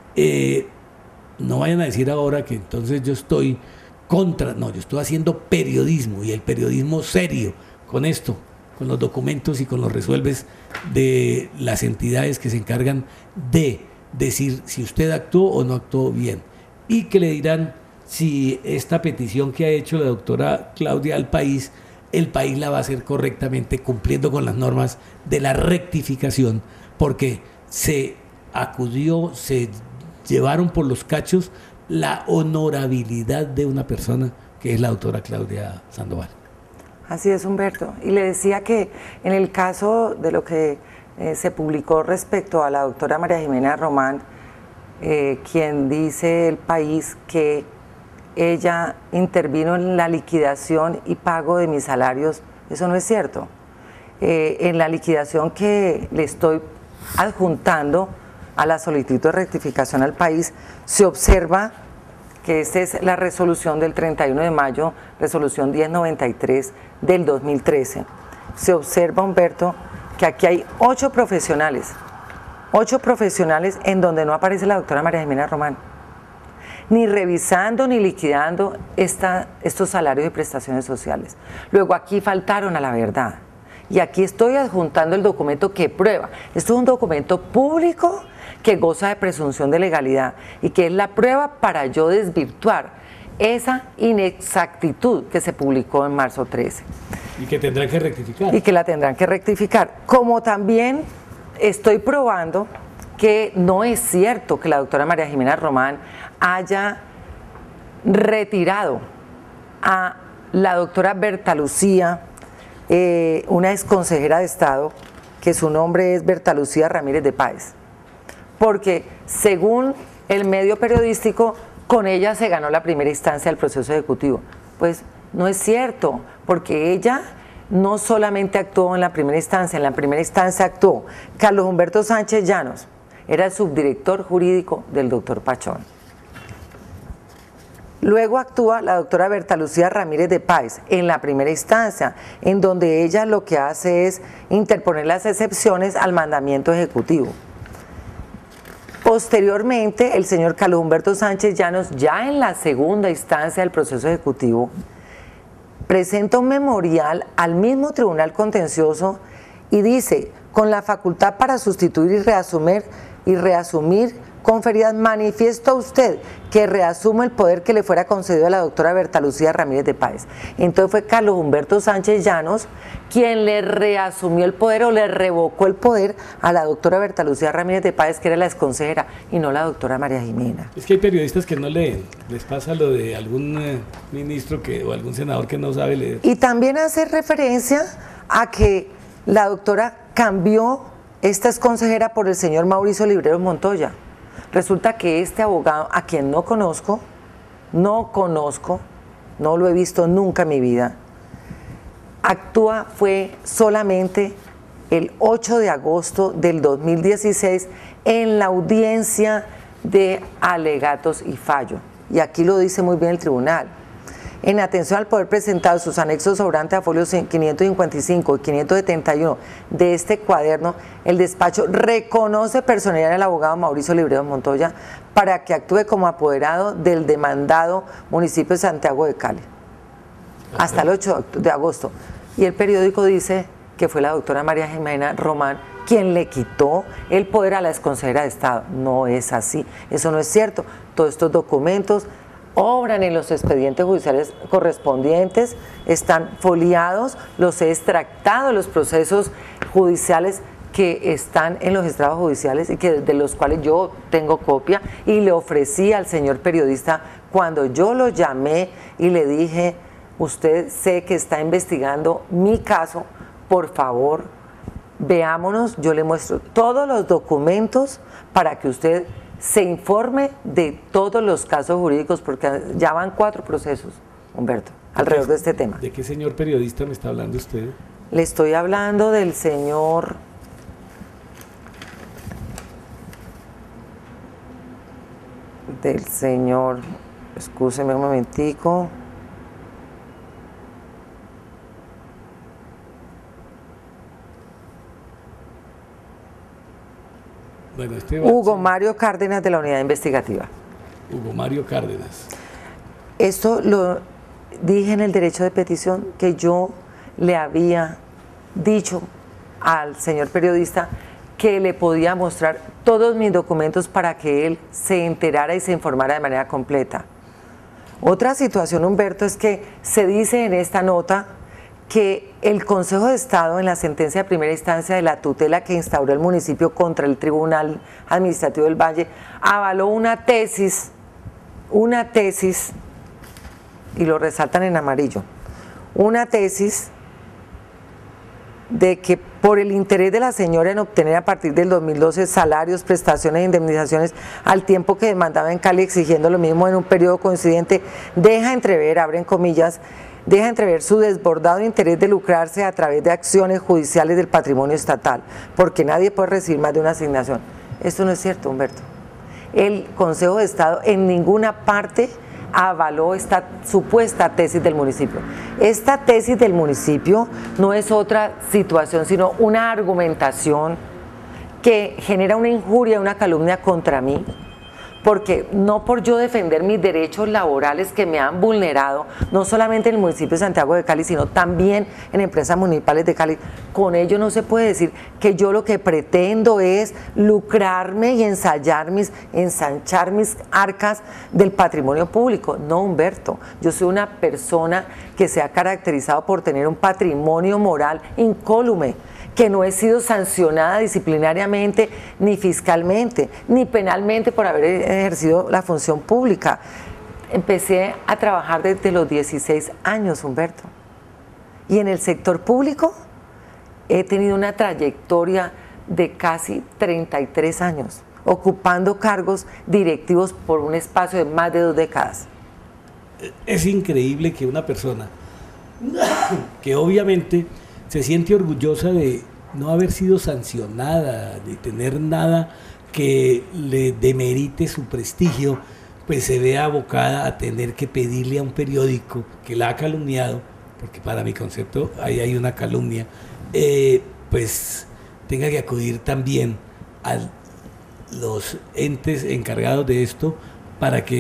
no vayan a decir ahora que entonces yo estoy contra, no, yo estoy haciendo periodismo, y el periodismo serio, con esto, con los documentos y con los resuelves de las entidades que se encargan de decir si usted actuó o no actuó bien, y que le dirán si esta petición que ha hecho la doctora Claudia al país, el país la va a hacer correctamente, cumpliendo con las normas de la rectificación, porque se acudió, se llevaron por los cachos la honorabilidad de una persona que es la doctora Claudia Sandoval. Así es, Humberto. Y le decía que en el caso de lo que se publicó respecto a la doctora María Jimena Román, quien dice El País que ella intervino en la liquidación y pago de mis salarios, eso no es cierto. En la liquidación que le estoy adjuntando a la solicitud de rectificación al país, se observa que esta es la resolución del 31 de mayo, resolución 1093 del 2013. Se observa, Humberto, que aquí hay 8 profesionales en donde no aparece la doctora María Jimena Román, ni revisando ni liquidando estos salarios y prestaciones sociales. Luego aquí faltaron a la verdad. Y aquí estoy adjuntando el documento que prueba. Esto es un documento público que goza de presunción de legalidad y que es la prueba para yo desvirtuar esa inexactitud que se publicó en marzo 13. Y que tendrán que rectificar. Y que la tendrán que rectificar. Como también estoy probando que no es cierto que la doctora María Jimena Román haya retirado a la doctora Berta Lucía, una exconsejera de Estado, que su nombre es Berta Lucía Ramírez de Páez, porque según el medio periodístico, con ella se ganó la primera instancia del proceso ejecutivo. Pues no es cierto, porque ella no solamente actuó en la primera instancia actuó Carlos Humberto Sánchez Llanos, era el subdirector jurídico del doctor Pachón. Luego actúa la doctora Berta Lucía Ramírez de Páez en la primera instancia, en donde ella lo que hace es interponer las excepciones al mandamiento ejecutivo. Posteriormente, el señor Carlos Humberto Sánchez Llanos, ya en la segunda instancia del proceso ejecutivo, presenta un memorial al mismo Tribunal Contencioso y dice, con la facultad para sustituir y reasumir conferidas, manifiesta usted que reasume el poder que le fuera concedido a la doctora Berta Lucía Ramírez de Páez. Entonces fue Carlos Humberto Sánchez Llanos quien le reasumió el poder o le revocó el poder a la doctora Berta Lucía Ramírez de Páez, que era la exconsejera, y no la doctora María Jimena. Es que hay periodistas que no leen, les pasa lo de algún ministro o algún senador que no sabe leer. Y también hace referencia a que la doctora cambió esta exconsejera por el señor Mauricio Libreros Montoya. Resulta que este abogado, a quien no conozco, no lo he visto nunca en mi vida, fue solamente el 8 de agosto del 2016 en la audiencia de alegatos y fallo. Y aquí lo dice muy bien el tribunal. En atención al poder presentado sus anexos sobrantes a folios 555 y 571 de este cuaderno, el despacho reconoce personalidad al abogado Mauricio Libreros Montoya para que actúe como apoderado del demandado municipio de Santiago de Cali hasta el 8 de agosto. Y el periódico dice que fue la doctora María Jimena Román quien le quitó el poder a la exconsejera de Estado. No es así, eso no es cierto. Todos estos documentos obran en los expedientes judiciales correspondientes, están foliados, los he extractado de los procesos judiciales que están en los estrados judiciales y de los cuales yo tengo copia, y le ofrecí al señor periodista cuando yo lo llamé y le dije: usted sé que está investigando mi caso, por favor, veámonos, yo le muestro todos los documentos para que usted se informe de todos los casos jurídicos, porque ya van 4 procesos, Humberto, alrededor de este tema. ¿De qué señor periodista me está hablando usted? Le estoy hablando del señor... Excúseme un momentico. Bueno, Hugo Mario Cárdenas, de la Unidad Investigativa. Hugo Mario Cárdenas. Esto lo dije en el derecho de petición, que yo le había dicho al señor periodista que le podía mostrar todos mis documentos para que él se enterara y se informara de manera completa. Otra situación, Humberto, es que se dice en esta nota que el Consejo de Estado, en la sentencia de primera instancia de la tutela que instauró el municipio contra el Tribunal Administrativo del Valle, avaló una tesis, y lo resaltan en amarillo, una tesis de que por el interés de la señora en obtener a partir del 2012 salarios, prestaciones e indemnizaciones al tiempo que demandaba en Cali, exigiendo lo mismo en un periodo coincidente, deja entrever, abren comillas, deja entrever su desbordado interés de lucrarse a través de acciones judiciales del patrimonio estatal, porque nadie puede recibir más de una asignación. Esto no es cierto, Humberto. El Consejo de Estado en ninguna parte avaló esta supuesta tesis del municipio. Esta tesis del municipio no es otra situación, sino una argumentación que genera una injuria, una calumnia contra mí, porque no por yo defender mis derechos laborales que me han vulnerado, no solamente en el municipio de Santiago de Cali, sino también en empresas municipales de Cali, con ello no se puede decir que yo lo que pretendo es lucrarme y ensanchar mis arcas del patrimonio público. No, Humberto, yo soy una persona que se ha caracterizado por tener un patrimonio moral incólume, que no he sido sancionada disciplinariamente, ni fiscalmente, ni penalmente por haber ejercido la función pública. Empecé a trabajar desde los 16 años, Humberto. Y en el sector público he tenido una trayectoria de casi 33 años, ocupando cargos directivos por un espacio de más de 2 décadas. Es increíble que una persona que obviamente se siente orgullosa de no haber sido sancionada, de tener nada que le demerite su prestigio, pues se vea abocada a tener que pedirle a un periódico que la ha calumniado, porque para mi concepto ahí hay una calumnia, pues tenga que acudir también a los entes encargados de esto para que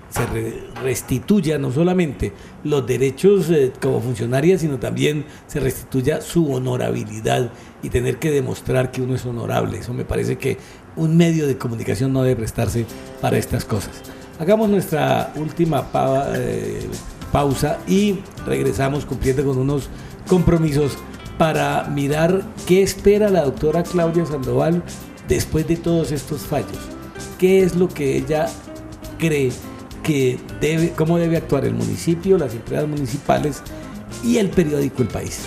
restituya no solamente los derechos como funcionaria, sino también se restituya su honorabilidad y tener que demostrar que uno es honorable. Eso me parece que un medio de comunicación no debe prestarse para estas cosas. Hagamos nuestra última pausa y regresamos cumpliendo con unos compromisos para mirar qué espera la doctora Claudia Sandoval después de todos estos fallos. ¿Qué es lo que ella cree que debe, cómo debe actuar el municipio, las empresas municipales y el periódico El País?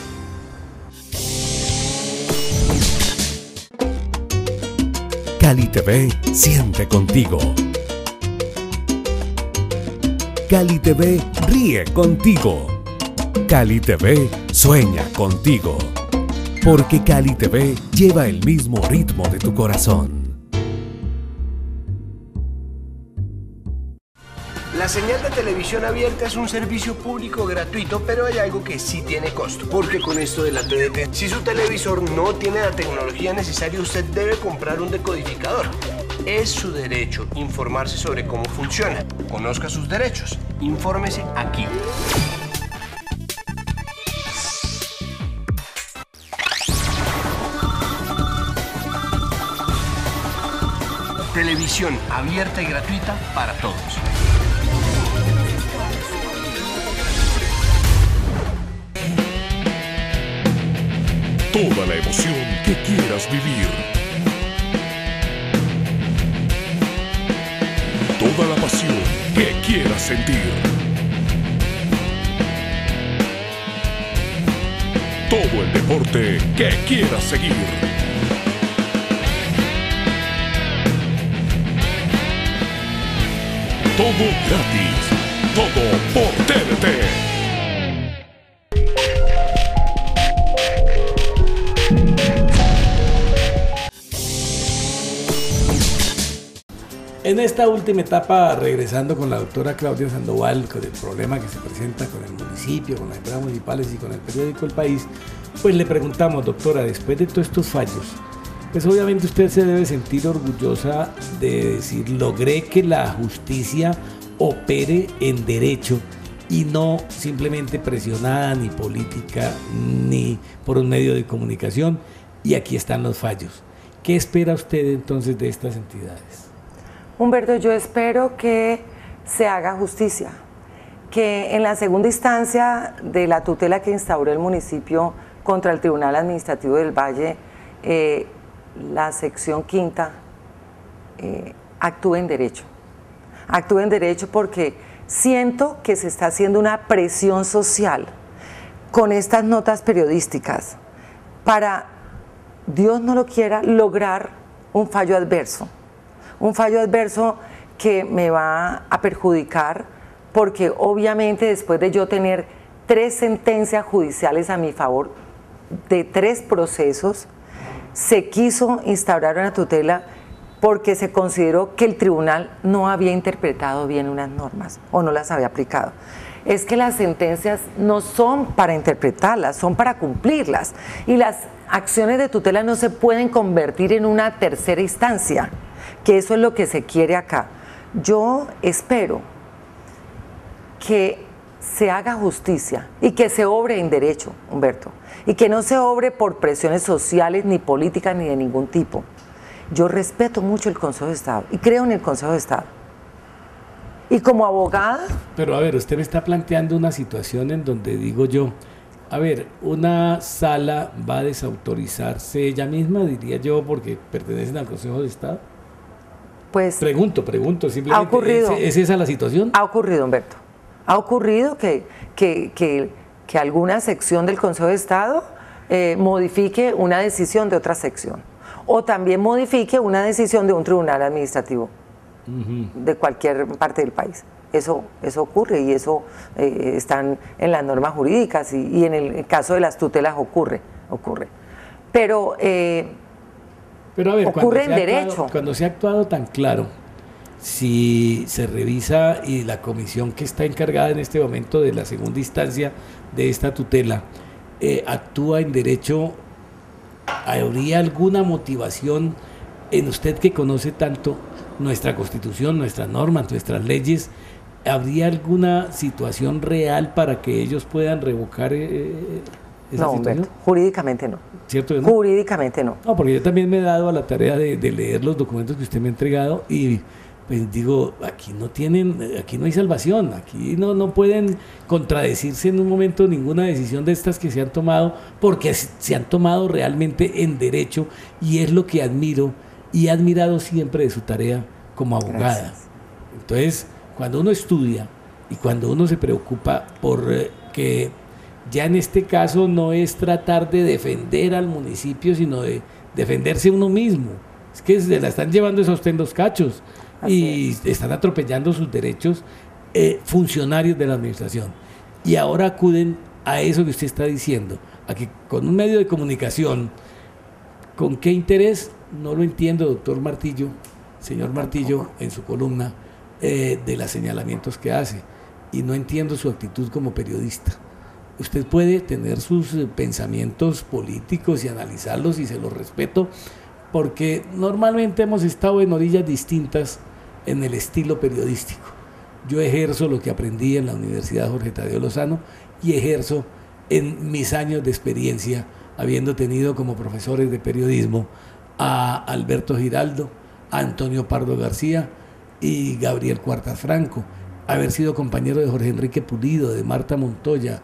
Cali TV siempre contigo. Cali TV ríe contigo. Cali TV sueña contigo. Porque Cali TV lleva el mismo ritmo de tu corazón. La señal de televisión abierta es un servicio público gratuito, pero hay algo que sí tiene costo. Porque con esto de la TDT, si su televisor no tiene la tecnología necesaria, usted debe comprar un decodificador. Es su derecho informarse sobre cómo funciona. Conozca sus derechos. Infórmese aquí. Televisión abierta y gratuita para todos. Toda la emoción que quieras vivir. Toda la pasión que quieras sentir. Todo el deporte que quieras seguir. Todo gratis. Todo por TDT. En esta última etapa, regresando con la doctora Claudia Sandoval, con el problema que se presenta con el municipio, con las empresas municipales y con el periódico El País, pues le preguntamos, doctora, después de todos estos fallos, pues obviamente usted se debe sentir orgullosa de decir, logré que la justicia opere en derecho y no simplemente presionada ni política ni por un medio de comunicación, y aquí están los fallos. ¿Qué espera usted entonces de estas entidades? Humberto, yo espero que se haga justicia, que en la segunda instancia de la tutela que instauró el municipio contra el Tribunal Administrativo del Valle, la sección quinta actúe en derecho. Actúe en derecho porque siento que se está haciendo una presión social con estas notas periodísticas para, Dios no lo quiera, lograr un fallo adverso. Un fallo adverso que me va a perjudicar porque obviamente después de yo tener 3 sentencias judiciales a mi favor de 3 procesos, se quiso instaurar una tutela porque se consideró que el tribunal no había interpretado bien unas normas o no las había aplicado. Es que las sentencias no son para interpretarlas, son para cumplirlas, y las acciones de tutela no se pueden convertir en una tercera instancia, que eso es lo que se quiere acá. Yo espero que se haga justicia y que se obre en derecho, Humberto, y que no se obre por presiones sociales, ni políticas, ni de ningún tipo. Yo respeto mucho el Consejo de Estado y creo en el Consejo de Estado. Y como abogada... Pero a ver, usted me está planteando una situación en donde digo yo, a ver, una sala va a desautorizarse ella misma, diría yo, porque pertenecen al Consejo de Estado. Pues... Pregunto, simplemente. ¿Ha ocurrido? ¿Es esa la situación? Ha ocurrido, Humberto. Ha ocurrido que alguna sección del Consejo de Estado modifique una decisión de otra sección. O también modifique una decisión de un tribunal administrativo de cualquier parte del país. Eso ocurre y eso están en las normas jurídicas y en el caso de las tutelas ocurre. Pero a ver, ocurre en derecho. Cuando se ha actuado tan claro, si se revisa y la comisión que está encargada en este momento de la segunda instancia de esta tutela actúa en derecho, ¿habría alguna motivación en usted que conoce tanto nuestra Constitución, nuestras normas, nuestras leyes, ¿habría alguna situación real para que ellos puedan revocar esa situación? Humberto, jurídicamente no. ¿Cierto? ¿No? Jurídicamente no. No, porque yo también me he dado a la tarea de leer los documentos que usted me ha entregado y pues digo, aquí no hay salvación, aquí no pueden contradecirse en un momento ninguna decisión de estas que se han tomado, porque se han tomado realmente en derecho, y es lo que admiro y he admirado siempre de su tarea como abogada. Gracias. Entonces, cuando uno estudia y cuando uno se preocupa por que ya en este caso no es tratar de defender al municipio, sino de defenderse uno mismo, es que se la están llevando eso a usted en los cachos. Y están atropellando sus derechos funcionarios de la administración. Y ahora acuden a eso que usted está diciendo, a que con un medio de comunicación, ¿con qué interés? No lo entiendo, doctor Martillo, señor Martillo, en su columna de los señalamientos que hace. Y no entiendo su actitud como periodista. Usted puede tener sus pensamientos políticos y analizarlos, y se los respeto, porque normalmente hemos estado en orillas distintas en el estilo periodístico. Yo ejerzo lo que aprendí en la Universidad Jorge Tadeo Lozano y ejerzo en mis años de experiencia, habiendo tenido como profesores de periodismo a Alberto Giraldo, a Antonio Pardo García y Gabriel Cuartas Franco, haber sido compañero de Jorge Enrique Pulido, de Marta Montoya,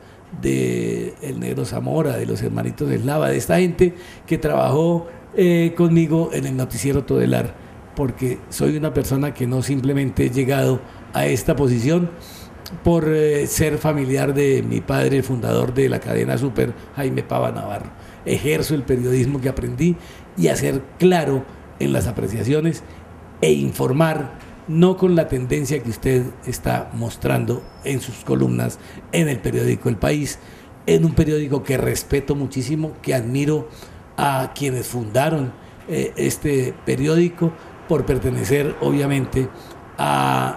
de El Negro Zamora, de los hermanitos Eslava, de esta gente que trabajó conmigo en el noticiero Todelar, porque soy una persona que no simplemente he llegado a esta posición por ser familiar de mi padre, el fundador de la cadena Super, Jaime Pava Navarro. Ejerzo el periodismo que aprendí y a ser claro en las apreciaciones e informar, no con la tendencia que usted está mostrando en sus columnas en el periódico El País, en un periódico que respeto muchísimo, que admiro a quienes fundaron este periódico por pertenecer obviamente a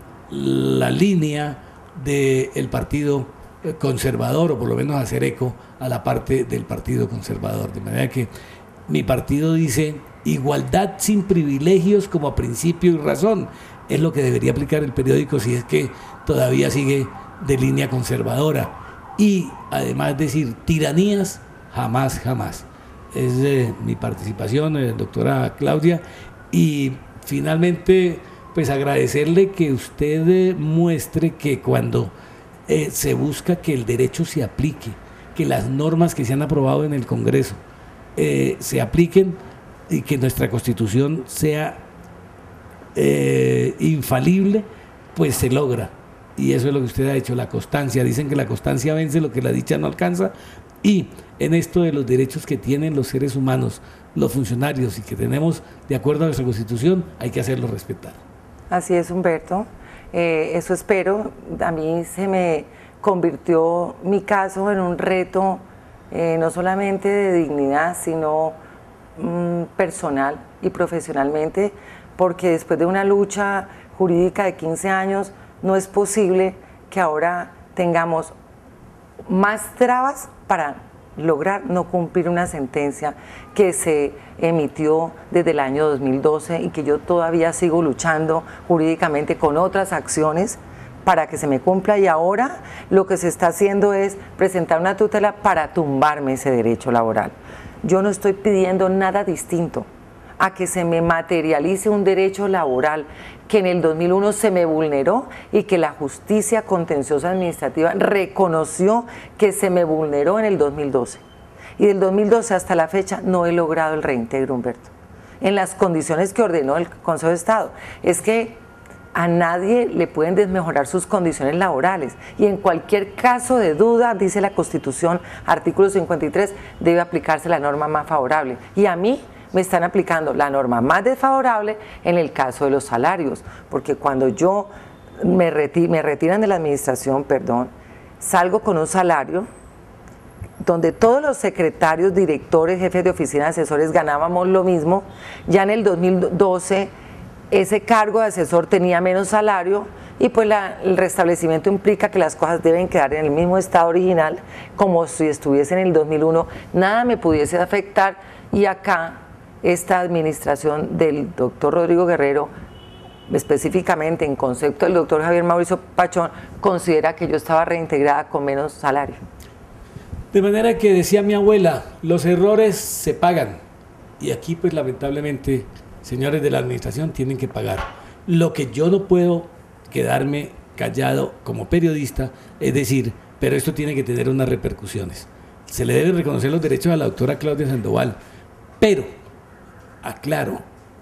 la línea del partido conservador, o por lo menos hacer eco a la parte del partido conservador, de manera que mi partido dice igualdad sin privilegios como principio y razón. Es lo que debería aplicar el periódico si es que todavía sigue de línea conservadora, y además decir tiranías jamás, jamás. Es mi participación, doctora Claudia, y finalmente pues agradecerle que usted muestre que cuando se busca que el derecho se aplique, que las normas que se han aprobado en el Congreso se apliquen y que nuestra Constitución sea infalible, pues se logra. Y eso es lo que usted ha hecho, la constancia. Dicen que la constancia vence lo que la dicha no alcanza, y en esto de los derechos que tienen los seres humanos, los funcionarios, y que tenemos de acuerdo a nuestra Constitución, hay que hacerlo respetar. Así es, Humberto. Eso espero. A mí se me convirtió mi caso en un reto, no solamente de dignidad, sino personal y profesionalmente, porque después de una lucha jurídica de 15 años, no es posible que ahora tengamos más trabas para lograr no cumplir una sentencia que se emitió desde el año 2012 y que yo todavía sigo luchando jurídicamente con otras acciones para que se me cumpla, y ahora lo que se está haciendo es presentar una tutela para tumbarme ese derecho laboral. Yo no estoy pidiendo nada distinto a que se me materialice un derecho laboral que en el 2001 se me vulneró y que la justicia contenciosa administrativa reconoció que se me vulneró en el 2012. Y del 2012 hasta la fecha no he logrado el reintegro, Humberto, en las condiciones que ordenó el Consejo de Estado. Es que a nadie le pueden desmejorar sus condiciones laborales, y en cualquier caso de duda, dice la Constitución, artículo 53, debe aplicarse la norma más favorable. Y a mí me están aplicando la norma más desfavorable en el caso de los salarios, porque cuando yo me retiran de la administración, salgo con un salario donde todos los secretarios, directores, jefes de oficina, asesores ganábamos lo mismo. Ya en el 2012 ese cargo de asesor tenía menos salario, y pues el restablecimiento implica que las cosas deben quedar en el mismo estado original, como si estuviese en el 2001, nada me pudiese afectar. Y acá esta administración del doctor Rodrigo Guerrero específicamente en concepto del doctor Javier Mauricio Pachón, considera que yo estaba reintegrada con menos salario. De manera que decía mi abuela, los errores se pagan. Y aquí pues lamentablemente, señores de la administración, tienen que pagar. Lo que yo no puedo quedarme callado como periodista, es decir, pero esto tiene que tener unas repercusiones. Se le deben reconocer los derechos a la doctora Claudia Sandoval, pero, aclaro,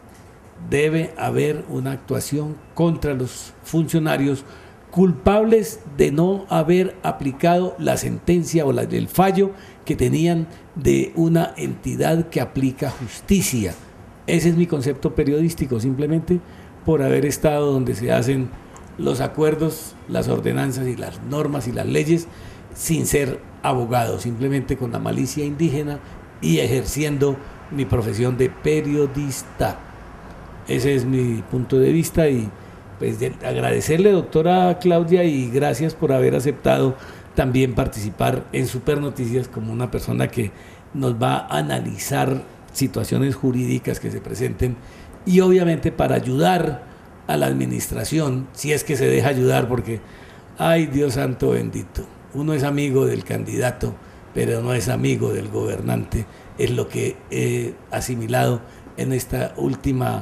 debe haber una actuación contra los funcionarios culpables de no haber aplicado la sentencia o el fallo que tenían de una entidad que aplica justicia. Ese es mi concepto periodístico, simplemente por haber estado donde se hacen los acuerdos, las ordenanzas y las normas y las leyes sin ser abogado, simplemente con la malicia indígena y ejerciendo mi profesión de periodista. Ese es mi punto de vista y pues agradecerle, doctora Claudia, y gracias por haber aceptado también participar en Super Noticias como una persona que nos va a analizar situaciones jurídicas que se presenten y obviamente para ayudar a la administración, si es que se deja ayudar, porque ay, Dios santo bendito, uno es amigo del candidato pero no es amigo del gobernante, es lo que he asimilado en esta última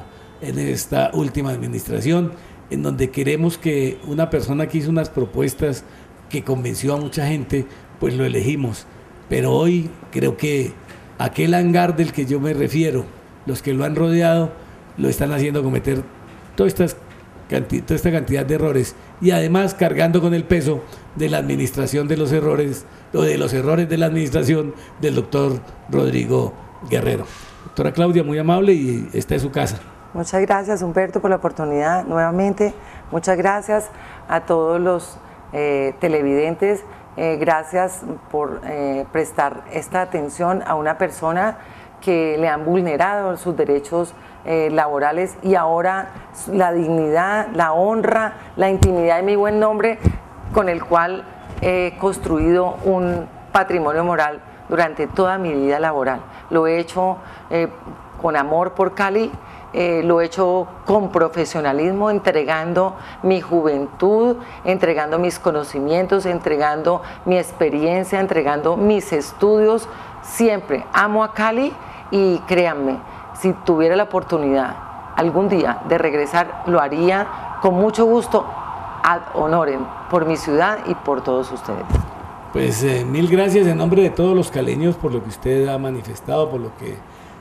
administración, en donde queremos que una persona que hizo unas propuestas que convenció a mucha gente, pues lo elegimos. Pero hoy creo que aquel hangar del que yo me refiero, los que lo han rodeado, lo están haciendo cometer toda esta cantidad de errores y además cargando con el peso de la administración de los errores, o de los errores de la administración del doctor Rodrigo Guerrero. Doctora Claudia, muy amable, y esta es su casa. Muchas gracias, Humberto, por la oportunidad nuevamente. Muchas gracias a todos los televidentes. Gracias por prestar esta atención a una persona que le han vulnerado sus derechos laborales y ahora la dignidad, la honra, la intimidad y mi buen nombre con el cual he construido un patrimonio moral durante toda mi vida laboral. Lo he hecho con amor por Cali. Lo he hecho con profesionalismo, entregando mi juventud, entregando mis conocimientos, entregando mi experiencia, entregando mis estudios. Siempre amo a Cali y créanme, si tuviera la oportunidad algún día de regresar, lo haría con mucho gusto, ad honorem, por mi ciudad y por todos ustedes. Pues mil gracias en nombre de todos los caleños por lo que usted ha manifestado, por lo que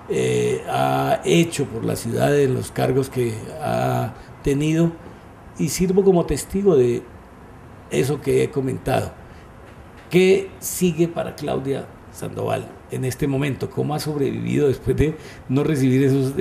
ha hecho por la ciudad, en los cargos que ha tenido, y sirvo como testigo de eso que he comentado. ¿Qué sigue para Claudia Sandoval en este momento? ¿Cómo ha sobrevivido después de no recibir esos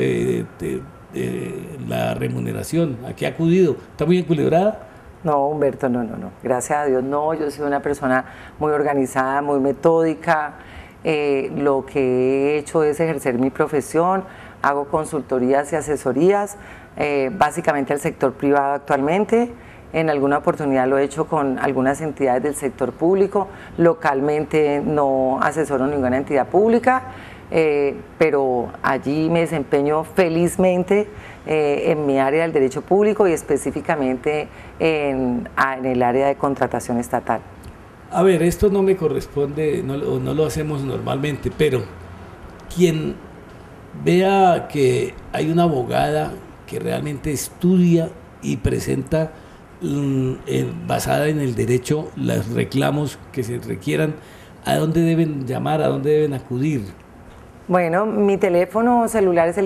la remuneración? ¿A qué ha acudido? ¿Está muy enculebrada? No, Humberto, no. Gracias a Dios, no. Yo soy una persona muy organizada, muy metódica. Lo que he hecho es ejercer mi profesión, hago consultorías y asesorías, básicamente al sector privado actualmente. En alguna oportunidad lo he hecho con algunas entidades del sector público, localmente no asesoro ninguna entidad pública, pero allí me desempeño felizmente en mi área del derecho público y específicamente en el área de contratación estatal. A ver, esto no me corresponde, no lo hacemos normalmente, pero quien vea que hay una abogada que realmente estudia y presenta basada en el derecho los reclamos que se requieran, ¿a dónde deben llamar, a dónde deben acudir? Bueno, mi teléfono celular es el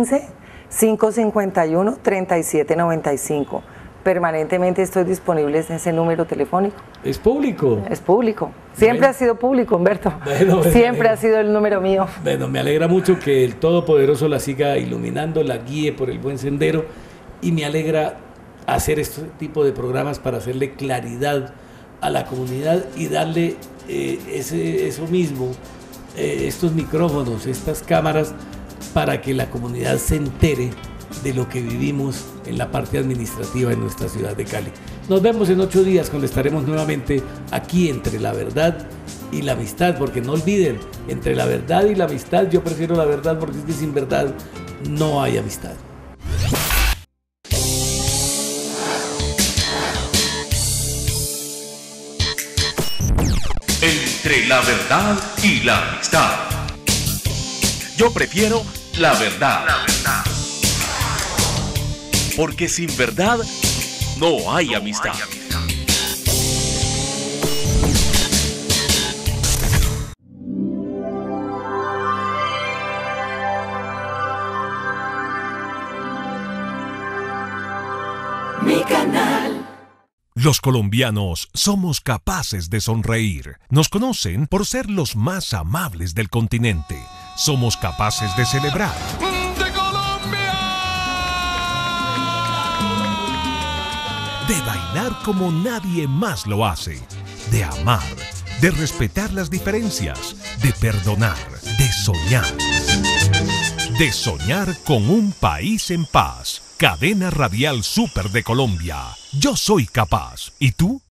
315-551-3795. Permanentemente estoy disponible en ese número telefónico. ¿Es público? Es público. Siempre ha sido público, Humberto. Siempre ha sido el número mío. Bueno, me alegra mucho que el Todopoderoso la siga iluminando, la guíe por el buen sendero, y me alegra hacer este tipo de programas para hacerle claridad a la comunidad y darle eso mismo, estos micrófonos, estas cámaras, para que la comunidad se entere de lo que vivimos en la parte administrativa en nuestra ciudad de Cali. Nos vemos en 8 días cuando estaremos nuevamente aquí entre la verdad y la amistad, porque no olviden, entre la verdad y la amistad, yo prefiero la verdad porque es que sin verdad no hay amistad. la verdad y la amistad. Yo prefiero la verdad. Porque sin verdad no hay amistad. Mi canal. Los colombianos somos capaces de sonreír. Nos conocen por ser los más amables del continente. Somos capaces de celebrar. ¡De Colombia! De bailar como nadie más lo hace. De amar. De respetar las diferencias. De perdonar. De soñar. De soñar con un país en paz. Cadena Radial Super de Colombia. Yo soy capaz. ¿Y tú?